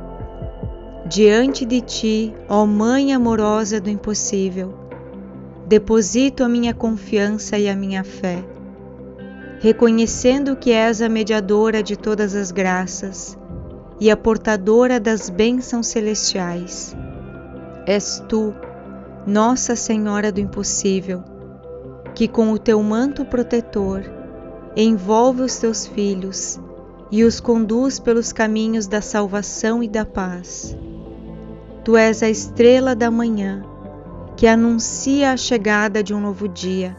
Diante de ti, ó Mãe amorosa do impossível, deposito a minha confiança e a minha fé, reconhecendo que és a mediadora de todas as graças e a portadora das bênçãos celestiais. És tu, Nossa Senhora do Impossível, que com o teu manto protetor envolve os teus filhos e os conduz pelos caminhos da salvação e da paz. Tu és a estrela da manhã, que anuncia a chegada de um novo dia.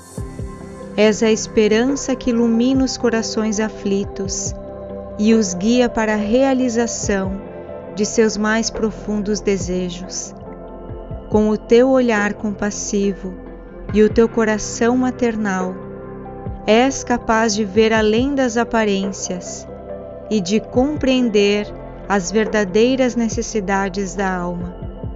És a esperança que ilumina os corações aflitos e os guia para a realização de seus mais profundos desejos. Com o teu olhar compassivo e o teu coração maternal, és capaz de ver além das aparências e de compreender as verdadeiras necessidades da alma.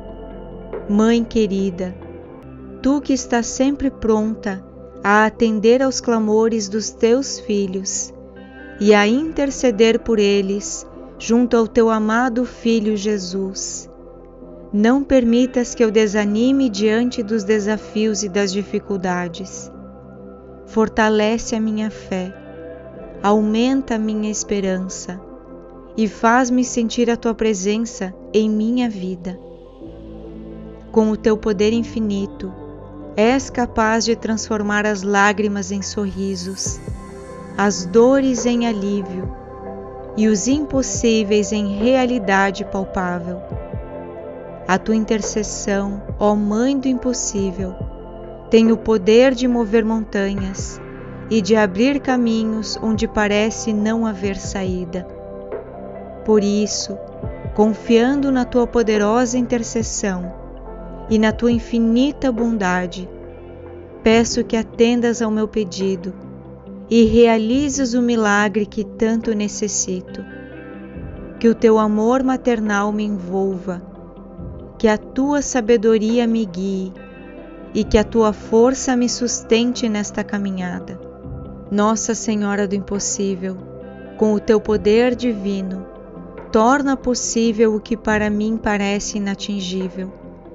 Mãe querida, tu que estás sempre pronta a atender aos clamores dos teus filhos e a interceder por eles junto ao teu amado Filho Jesus, não permitas que eu desanime diante dos desafios e das dificuldades. Fortalece a minha fé, aumenta a minha esperança e faz-me sentir a tua presença em minha vida. Com o teu poder infinito, és capaz de transformar as lágrimas em sorrisos, as dores em alívio e os impossíveis em realidade palpável. A tua intercessão, ó Mãe do Impossível, tem o poder de mover montanhas e de abrir caminhos onde parece não haver saída. Por isso, confiando na tua poderosa intercessão e na tua infinita bondade, peço que atendas ao meu pedido e realizes o milagre que tanto necessito. Que o teu amor maternal me envolva, que a tua sabedoria me guie e que a tua força me sustente nesta caminhada. Nossa Senhora do Impossível, com o teu poder divino, torna possível o que para mim parece inatingível.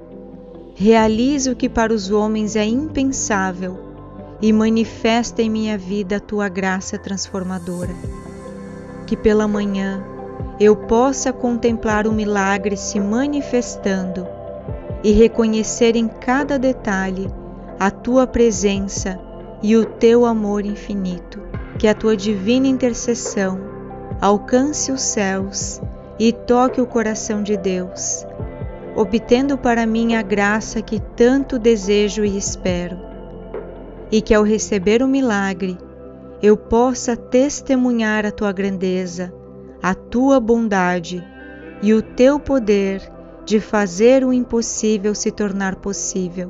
Realiza o que para os homens é impensável e manifesta em minha vida a tua graça transformadora. Que pela manhã eu possa contemplar o milagre se manifestando e reconhecer em cada detalhe a tua presença e o teu amor infinito. Que a tua divina intercessão alcance os céus e toque o coração de Deus, obtendo para mim a graça que tanto desejo e espero. E que ao receber o milagre, eu possa testemunhar a tua grandeza, a tua bondade e o teu poder de fazer o impossível se tornar possível.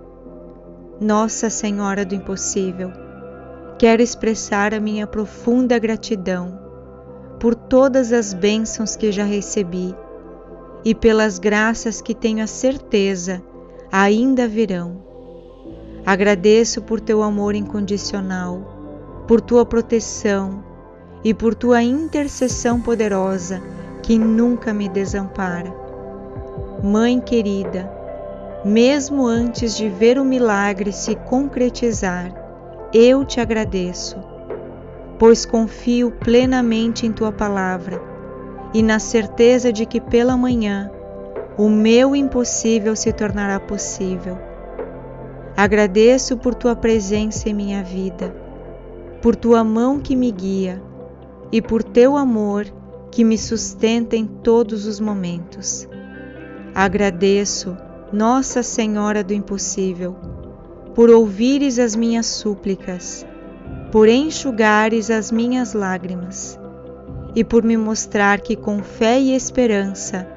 Nossa Senhora do Impossível, quero expressar a minha profunda gratidão por todas as bênçãos que já recebi e pelas graças que tenho a certeza ainda virão. Agradeço por teu amor incondicional, por tua proteção e por tua intercessão poderosa que nunca me desampara. Mãe querida, mesmo antes de ver o milagre se concretizar, eu te agradeço, pois confio plenamente em tua palavra e na certeza de que pela manhã o meu impossível se tornará possível. Agradeço por tua presença em minha vida, por tua mão que me guia e por teu amor que me sustenta em todos os momentos. Agradeço, Nossa Senhora do Impossível, por ouvires as minhas súplicas, por enxugares as minhas lágrimas e por me mostrar que com fé e esperança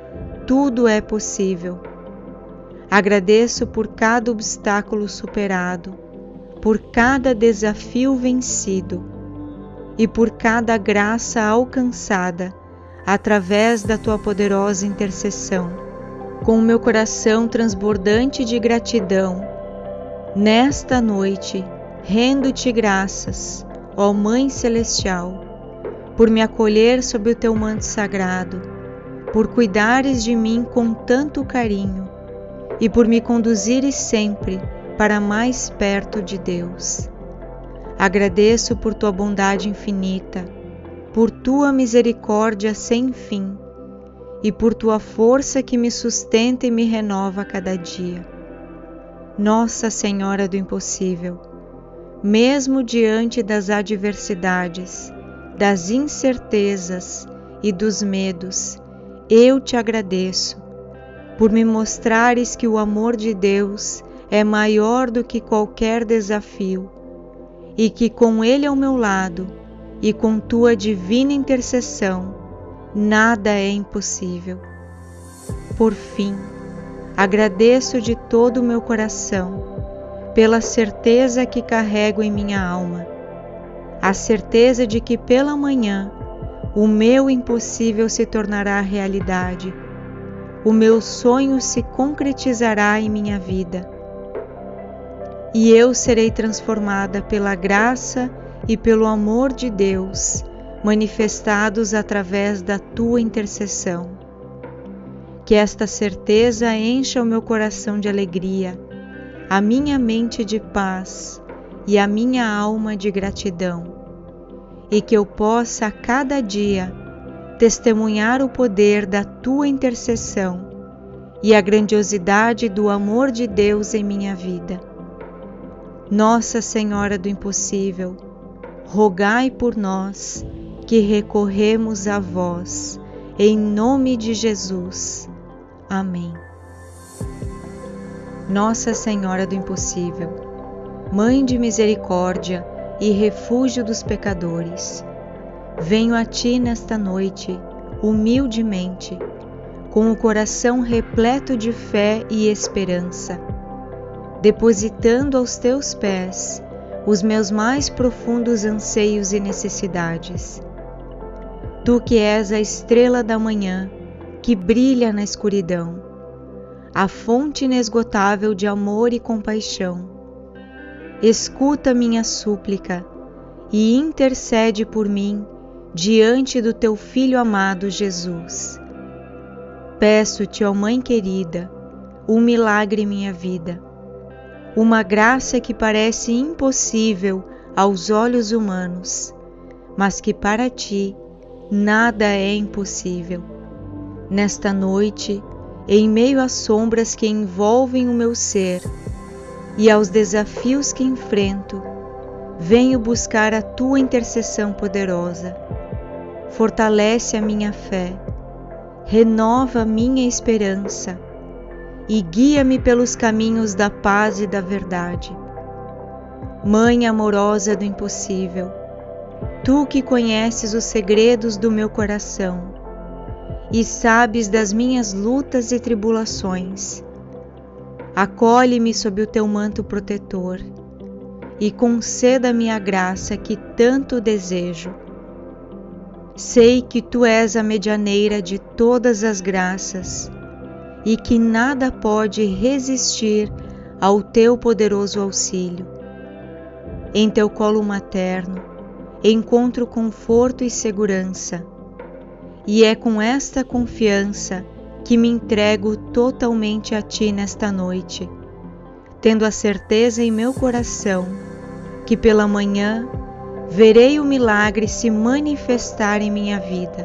tudo é possível. Agradeço por cada obstáculo superado, por cada desafio vencido e por cada graça alcançada através da tua poderosa intercessão. Com o meu coração transbordante de gratidão, nesta noite rendo-te graças, ó Mãe Celestial, por me acolher sob o teu manto sagrado, por cuidares de mim com tanto carinho e por me conduzires sempre para mais perto de Deus. Agradeço por tua bondade infinita, por tua misericórdia sem fim e por tua força que me sustenta e me renova a cada dia. Nossa Senhora do Impossível, mesmo diante das adversidades, das incertezas e dos medos, eu te agradeço por me mostrares que o amor de Deus é maior do que qualquer desafio e que com Ele ao meu lado e com tua divina intercessão, nada é impossível. Por fim, agradeço de todo o meu coração pela certeza que carrego em minha alma, a certeza de que pela manhã o meu impossível se tornará realidade, o meu sonho se concretizará em minha vida, e eu serei transformada pela graça e pelo amor de Deus, manifestados através da tua intercessão. Que esta certeza encha o meu coração de alegria, a minha mente de paz e a minha alma de gratidão, e que eu possa a cada dia testemunhar o poder da tua intercessão e a grandiosidade do amor de Deus em minha vida. Nossa Senhora do Impossível, rogai por nós que recorremos a vós, em nome de Jesus. Amém. Nossa Senhora do Impossível, Mãe de misericórdia e refúgio dos pecadores, venho a ti nesta noite, humildemente, com o coração repleto de fé e esperança, depositando aos teus pés os meus mais profundos anseios e necessidades. Tu que és a estrela da manhã, que brilha na escuridão, a fonte inesgotável de amor e compaixão, escuta minha súplica e intercede por mim diante do teu Filho amado Jesus. Peço-te, ó Mãe querida, um milagre em minha vida, uma graça que parece impossível aos olhos humanos, mas que para ti nada é impossível. Nesta noite, em meio às sombras que envolvem o meu ser e aos desafios que enfrento, venho buscar a tua intercessão poderosa. Fortalece a minha fé, renova a minha esperança e guia-me pelos caminhos da paz e da verdade. Mãe amorosa do impossível, tu que conheces os segredos do meu coração e sabes das minhas lutas e tribulações, acolhe-me sob o teu manto protetor e conceda-me a graça que tanto desejo. Sei que tu és a medianeira de todas as graças e que nada pode resistir ao teu poderoso auxílio. Em teu colo materno encontro conforto e segurança, e é com esta confiança que me entrego totalmente a ti nesta noite, tendo a certeza em meu coração que pela manhã verei o milagre se manifestar em minha vida.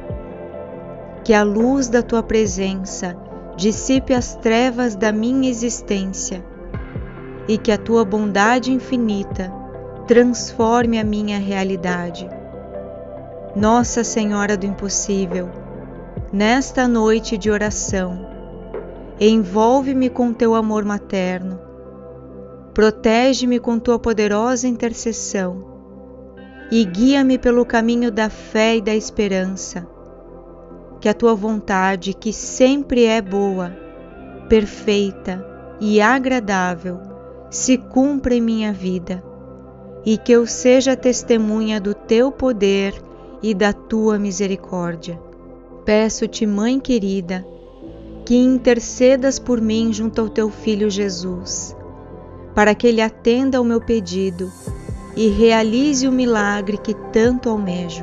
Que a luz da tua presença dissipe as trevas da minha existência e que a tua bondade infinita transforme a minha realidade. Nossa Senhora do Impossível, nesta noite de oração, envolve-me com teu amor materno, protege-me com tua poderosa intercessão e guia-me pelo caminho da fé e da esperança. que a tua vontade, que sempre é boa, perfeita e agradável, se cumpra em minha vida, e que eu seja testemunha do teu poder e da tua misericórdia. Peço-te, Mãe querida, que intercedas por mim junto ao teu Filho Jesus, para que ele atenda ao meu pedido e realize o milagre que tanto almejo.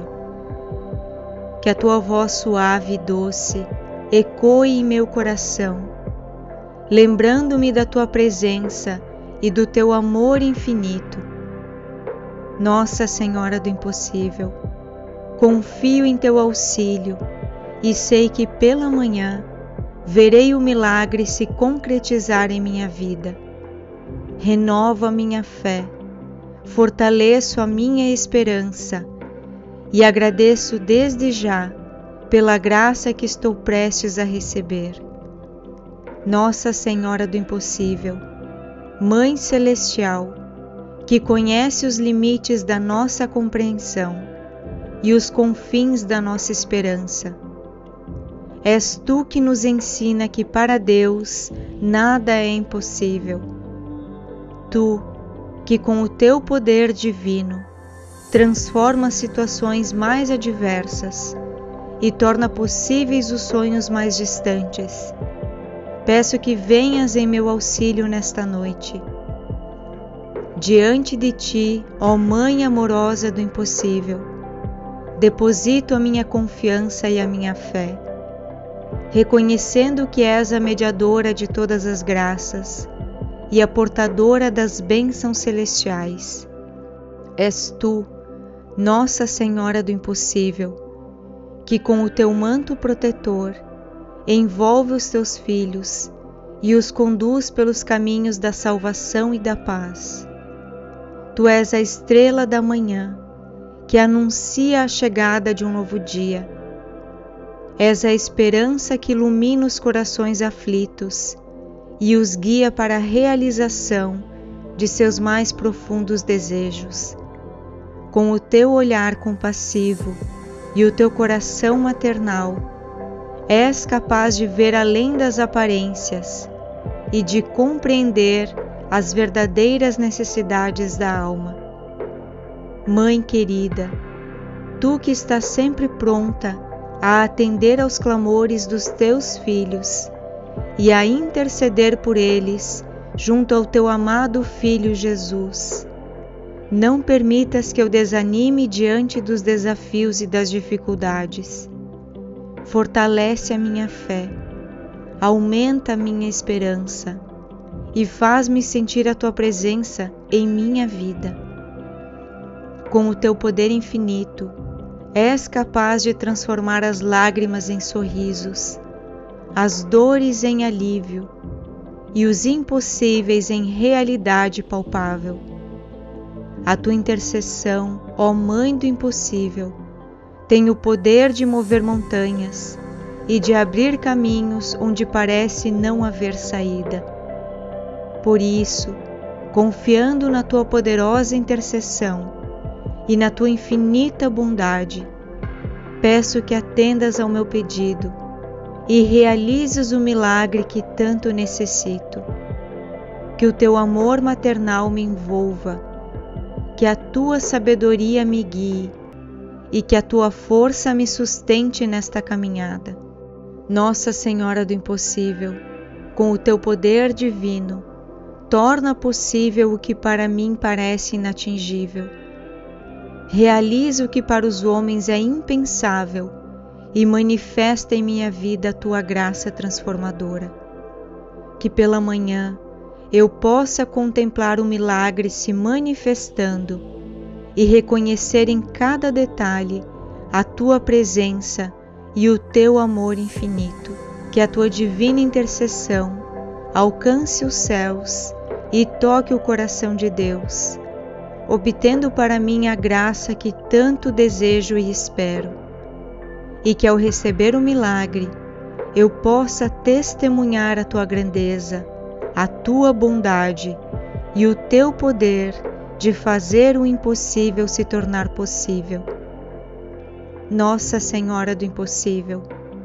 Que a tua voz suave e doce ecoe em meu coração, lembrando-me da tua presença e do teu amor infinito. Nossa Senhora do Impossível, confio em teu auxílio e sei que pela manhã verei o milagre se concretizar em minha vida. Renovo a minha fé, fortaleço a minha esperança e agradeço desde já pela graça que estou prestes a receber. Nossa Senhora do Impossível, Mãe Celestial, que conhece os limites da nossa compreensão e os confins da nossa esperança, és tu que nos ensina que para Deus nada é impossível. Tu, que com o teu poder divino transforma situações mais adversas e torna possíveis os sonhos mais distantes, peço que venhas em meu auxílio nesta noite. Diante de ti, ó Mãe amorosa do impossível, deposito a minha confiança e a minha fé, reconhecendo que és a mediadora de todas as graças e a portadora das bênçãos celestiais. És tu, Nossa Senhora do Impossível, que com o teu manto protetor envolve os teus filhos e os conduz pelos caminhos da salvação e da paz. Tu és a estrela da manhã, que anuncia a chegada de um novo dia. És a esperança que ilumina os corações aflitos e os guia para a realização de seus mais profundos desejos. Com o teu olhar compassivo e o teu coração maternal, és capaz de ver além das aparências e de compreender as verdadeiras necessidades da alma. Mãe querida, tu que estás sempre pronta a atender aos clamores dos teus filhos e a interceder por eles junto ao teu amado Filho Jesus, não permitas que eu desanime diante dos desafios e das dificuldades. Fortalece a minha fé, aumenta a minha esperança e faz-me sentir a tua presença em minha vida. Com o teu poder infinito, és capaz de transformar as lágrimas em sorrisos, as dores em alívio e os impossíveis em realidade palpável. A tua intercessão, ó Mãe do Impossível, tem o poder de mover montanhas e de abrir caminhos onde parece não haver saída. Por isso, confiando na tua poderosa intercessão e na tua infinita bondade, peço que atendas ao meu pedido e realizes o milagre que tanto necessito. Que o teu amor maternal me envolva, que a tua sabedoria me guie e que a tua força me sustente nesta caminhada. Nossa Senhora do Impossível, com o teu poder divino, torna possível o que para mim parece inatingível. Realiza o que para os homens é impensável e manifesta em minha vida a tua graça transformadora. Que pela manhã eu possa contemplar o milagre se manifestando e reconhecer em cada detalhe a tua presença e o teu amor infinito. Que a tua divina intercessão alcance os céus e toque o coração de Deus, obtendo para mim a graça que tanto desejo e espero, e que ao receber o milagre eu possa testemunhar a tua grandeza, a tua bondade e o teu poder de fazer o impossível se tornar possível. Nossa Senhora do Impossível,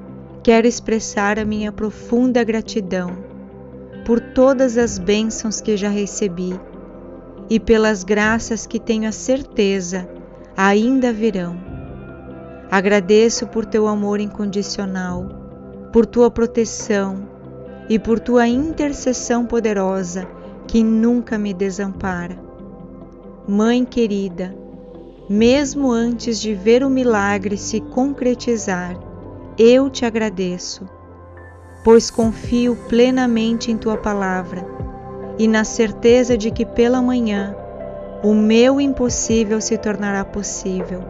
quero expressar a minha profunda gratidão por todas as bênçãos que já recebi e pelas graças que tenho a certeza ainda virão. Agradeço por teu amor incondicional, por tua proteção e por tua intercessão poderosa que nunca me desampara. Mãe querida, mesmo antes de ver o milagre se concretizar, eu te agradeço, pois confio plenamente em tua palavra e na certeza de que pela manhã o meu impossível se tornará possível.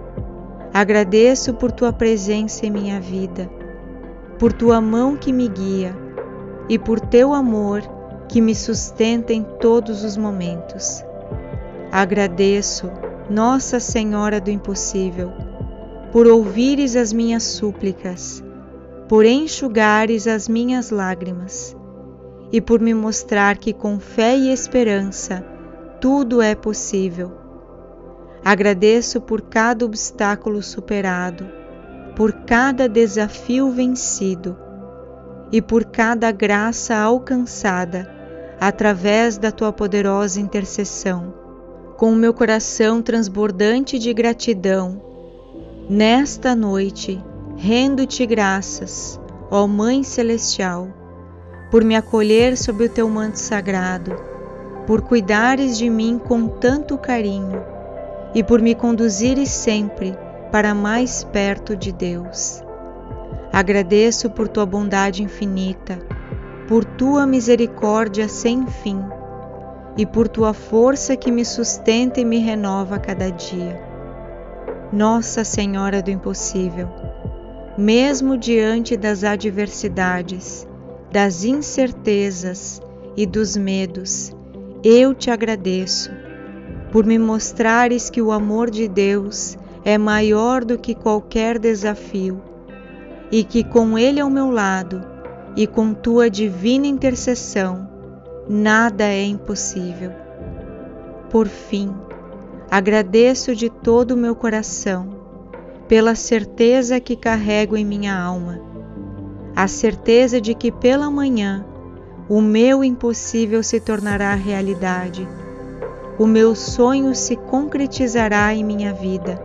Agradeço por tua presença em minha vida, por tua mão que me guia e por teu amor que me sustenta em todos os momentos. Agradeço, Nossa Senhora do Impossível, por ouvires as minhas súplicas, por enxugares as minhas lágrimas e por me mostrar que com fé e esperança tudo é possível. Agradeço por cada obstáculo superado, por cada desafio vencido e por cada graça alcançada através da tua poderosa intercessão. Com o meu coração transbordante de gratidão, nesta noite rendo-te graças, ó Mãe Celestial, por me acolher sob o teu manto sagrado, por cuidares de mim com tanto carinho e por me conduzires sempre para mais perto de Deus. Agradeço por tua bondade infinita, por tua misericórdia sem fim e por tua força que me sustenta e me renova a cada dia. Nossa Senhora do Impossível, mesmo diante das adversidades, das incertezas e dos medos, eu te agradeço por me mostrares que o amor de Deus é maior do que qualquer desafio e que com Ele ao meu lado e com tua divina intercessão, nada é impossível. Por fim, agradeço de todo o meu coração pela certeza que carrego em minha alma, a certeza de que pela manhã o meu impossível se tornará realidade, o meu sonho se concretizará em minha vida,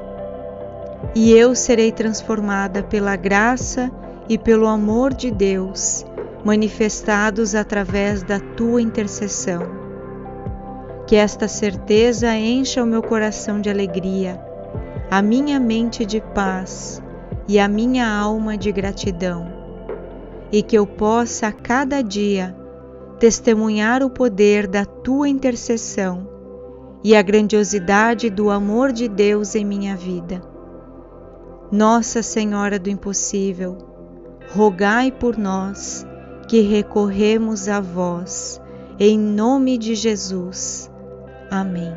e eu serei transformada pela graça e pelo amor de Deus, manifestados através da tua intercessão. Que esta certeza encha o meu coração de alegria, a minha mente de paz e a minha alma de gratidão, e que eu possa a cada dia testemunhar o poder da tua intercessão e a grandiosidade do amor de Deus em minha vida. Nossa Senhora do Impossível, rogai por nós que recorremos a vós, em nome de Jesus. Amém.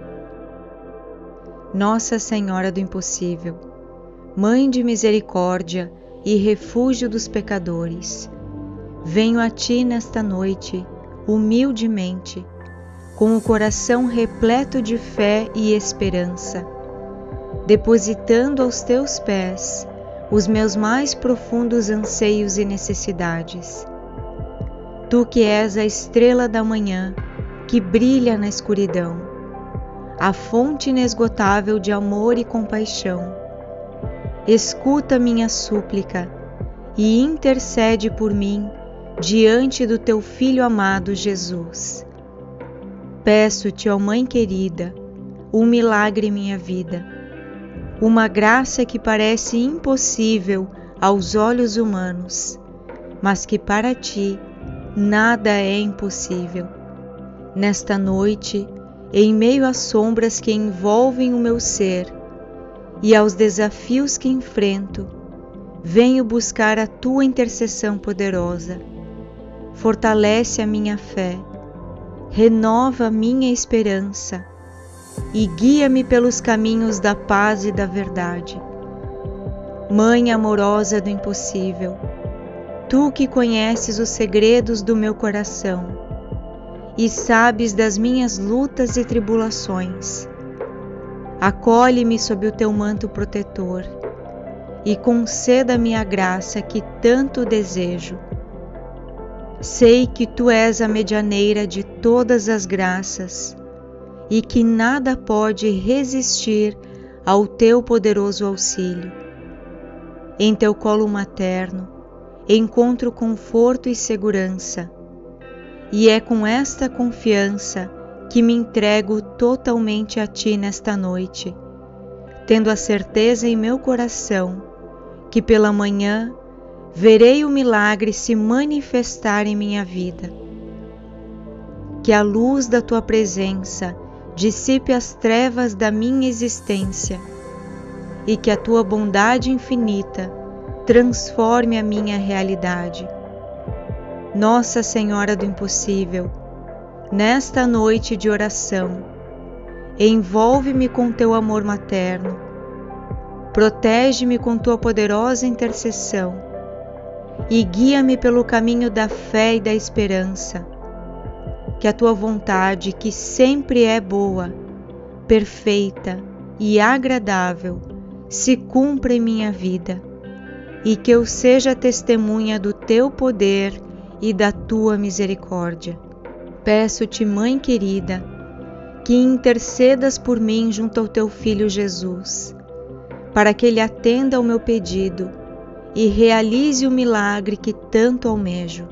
Nossa Senhora do Impossível, Mãe de misericórdia e refúgio dos pecadores, venho a ti nesta noite, humildemente, com o coração repleto de fé e esperança, depositando aos teus pés os meus mais profundos anseios e necessidades. Tu que és a estrela da manhã, que brilha na escuridão, a fonte inesgotável de amor e compaixão, escuta minha súplica e intercede por mim diante do teu Filho amado Jesus. Peço-te, ó Mãe querida, um milagre em minha vida, uma graça que parece impossível aos olhos humanos, mas que para ti nada é impossível. Nesta noite, em meio às sombras que envolvem o meu ser e aos desafios que enfrento, venho buscar a tua intercessão poderosa. Fortalece a minha fé, renova a minha esperança e guia-me pelos caminhos da paz e da verdade. Mãe amorosa do impossível, tu que conheces os segredos do meu coração e sabes das minhas lutas e tribulações, acolhe-me sob o teu manto protetor e conceda-me a graça que tanto desejo. Sei que Tu és a medianeira de todas as graças e que nada pode resistir ao Teu poderoso auxílio. Em Teu colo materno encontro conforto e segurança, e é com esta confiança que me entrego totalmente a Ti nesta noite, tendo a certeza em meu coração que pela manhã verei o milagre se manifestar em minha vida. Que a luz da Tua presença dissipe as trevas da minha existência e que a Tua bondade infinita transforme a minha realidade. Nossa Senhora do Impossível, nesta noite de oração, envolve-me com Teu amor materno, protege-me com Tua poderosa intercessão e guia-me pelo caminho da fé e da esperança. Que a Tua vontade, que sempre é boa, perfeita e agradável, se cumpra em minha vida, e que eu seja testemunha do Teu poder e da Tua misericórdia. Peço-te, Mãe querida, que intercedas por mim junto ao Teu Filho Jesus, para que Ele atenda ao meu pedido e realize o milagre que tanto almejo.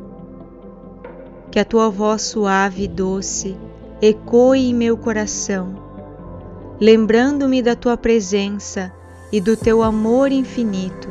Que a Tua voz suave e doce ecoe em meu coração, lembrando-me da Tua presença e do Teu amor infinito.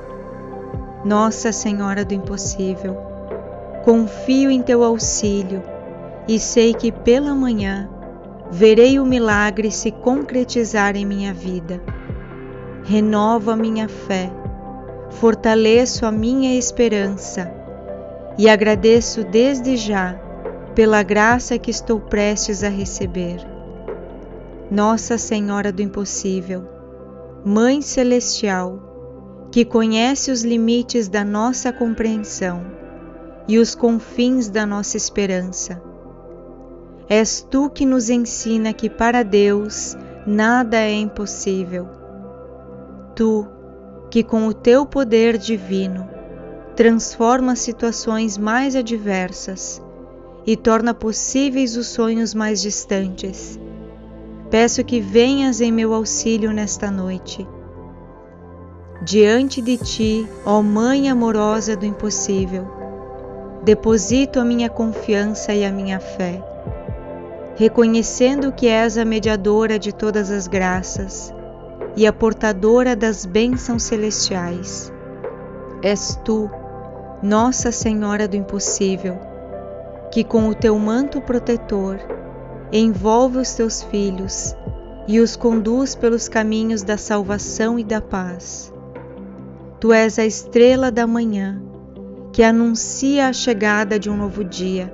Nossa Senhora do Impossível, confio em Teu auxílio e sei que pela manhã verei o milagre se concretizar em minha vida. Renova a minha fé, fortaleço a minha esperança e agradeço desde já pela graça que estou prestes a receber. Nossa Senhora do Impossível, Mãe Celestial, que conhece os limites da nossa compreensão e os confins da nossa esperança, és Tu que nos ensina que para Deus nada é impossível. Tu, que com o Teu poder divino transforma situações mais adversas e torna possíveis os sonhos mais distantes, peço que venhas em meu auxílio nesta noite. Diante de Ti, ó Mãe amorosa do impossível, deposito a minha confiança e a minha fé, reconhecendo que és a mediadora de todas as graças e a portadora das bênçãos celestiais. És Tu, Nossa Senhora do Impossível, que com o Teu manto protetor envolve os Teus filhos e os conduz pelos caminhos da salvação e da paz. Tu és a estrela da manhã, que anuncia a chegada de um novo dia.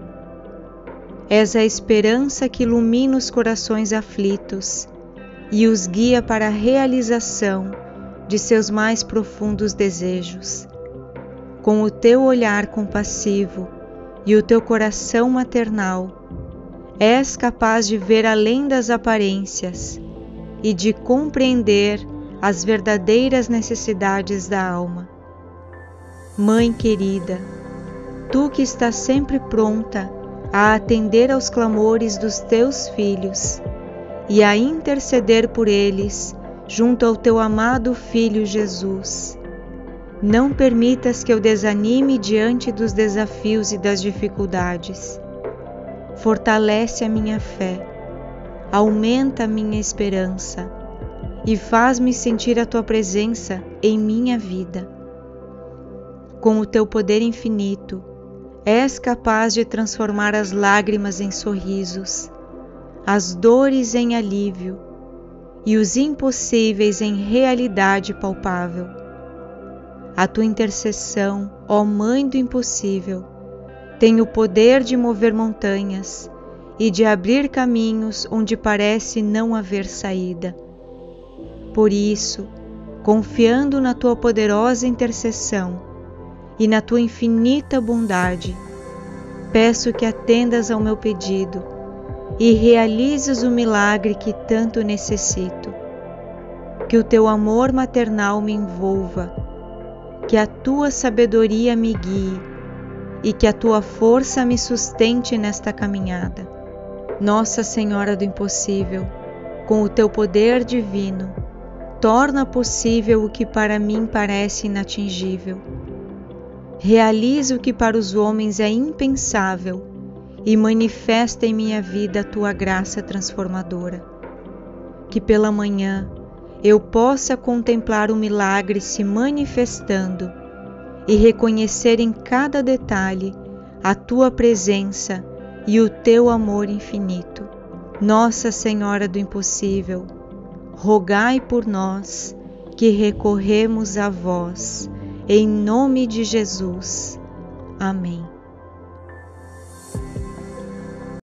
És a esperança que ilumina os corações aflitos e os guia para a realização de seus mais profundos desejos. Com o Teu olhar compassivo e o Teu coração maternal, és capaz de ver além das aparências e de compreender as verdadeiras necessidades da alma. Mãe querida, Tu que estás sempre pronta a atender aos clamores dos Teus filhos e a interceder por eles junto ao Teu amado Filho Jesus, não permitas que eu desanime diante dos desafios e das dificuldades. Fortalece a minha fé, aumenta a minha esperança e faz-me sentir a Tua presença em minha vida. Com o Teu poder infinito, és capaz de transformar as lágrimas em sorrisos, as dores em alívio e os impossíveis em realidade palpável. A Tua intercessão, ó Mãe do Impossível, tem o poder de mover montanhas e de abrir caminhos onde parece não haver saída. Por isso, confiando na Tua poderosa intercessão e na Tua infinita bondade, peço que atendas ao meu pedido e realizes o milagre que tanto necessito. Que o Teu amor maternal me envolva que a tua sabedoria me guie e que a tua força me sustente nesta caminhada. Nossa Senhora do Impossível, com o teu poder divino, torna possível o que para mim parece inatingível. Realiza o que para os homens é impensável e manifesta em minha vida a tua graça transformadora. Que pela manhã eu possa contemplar o milagre se manifestando e reconhecer em cada detalhe a tua presença e o teu amor infinito. Nossa Senhora do Impossível, rogai por nós que recorremos a vós, em nome de Jesus. Amém.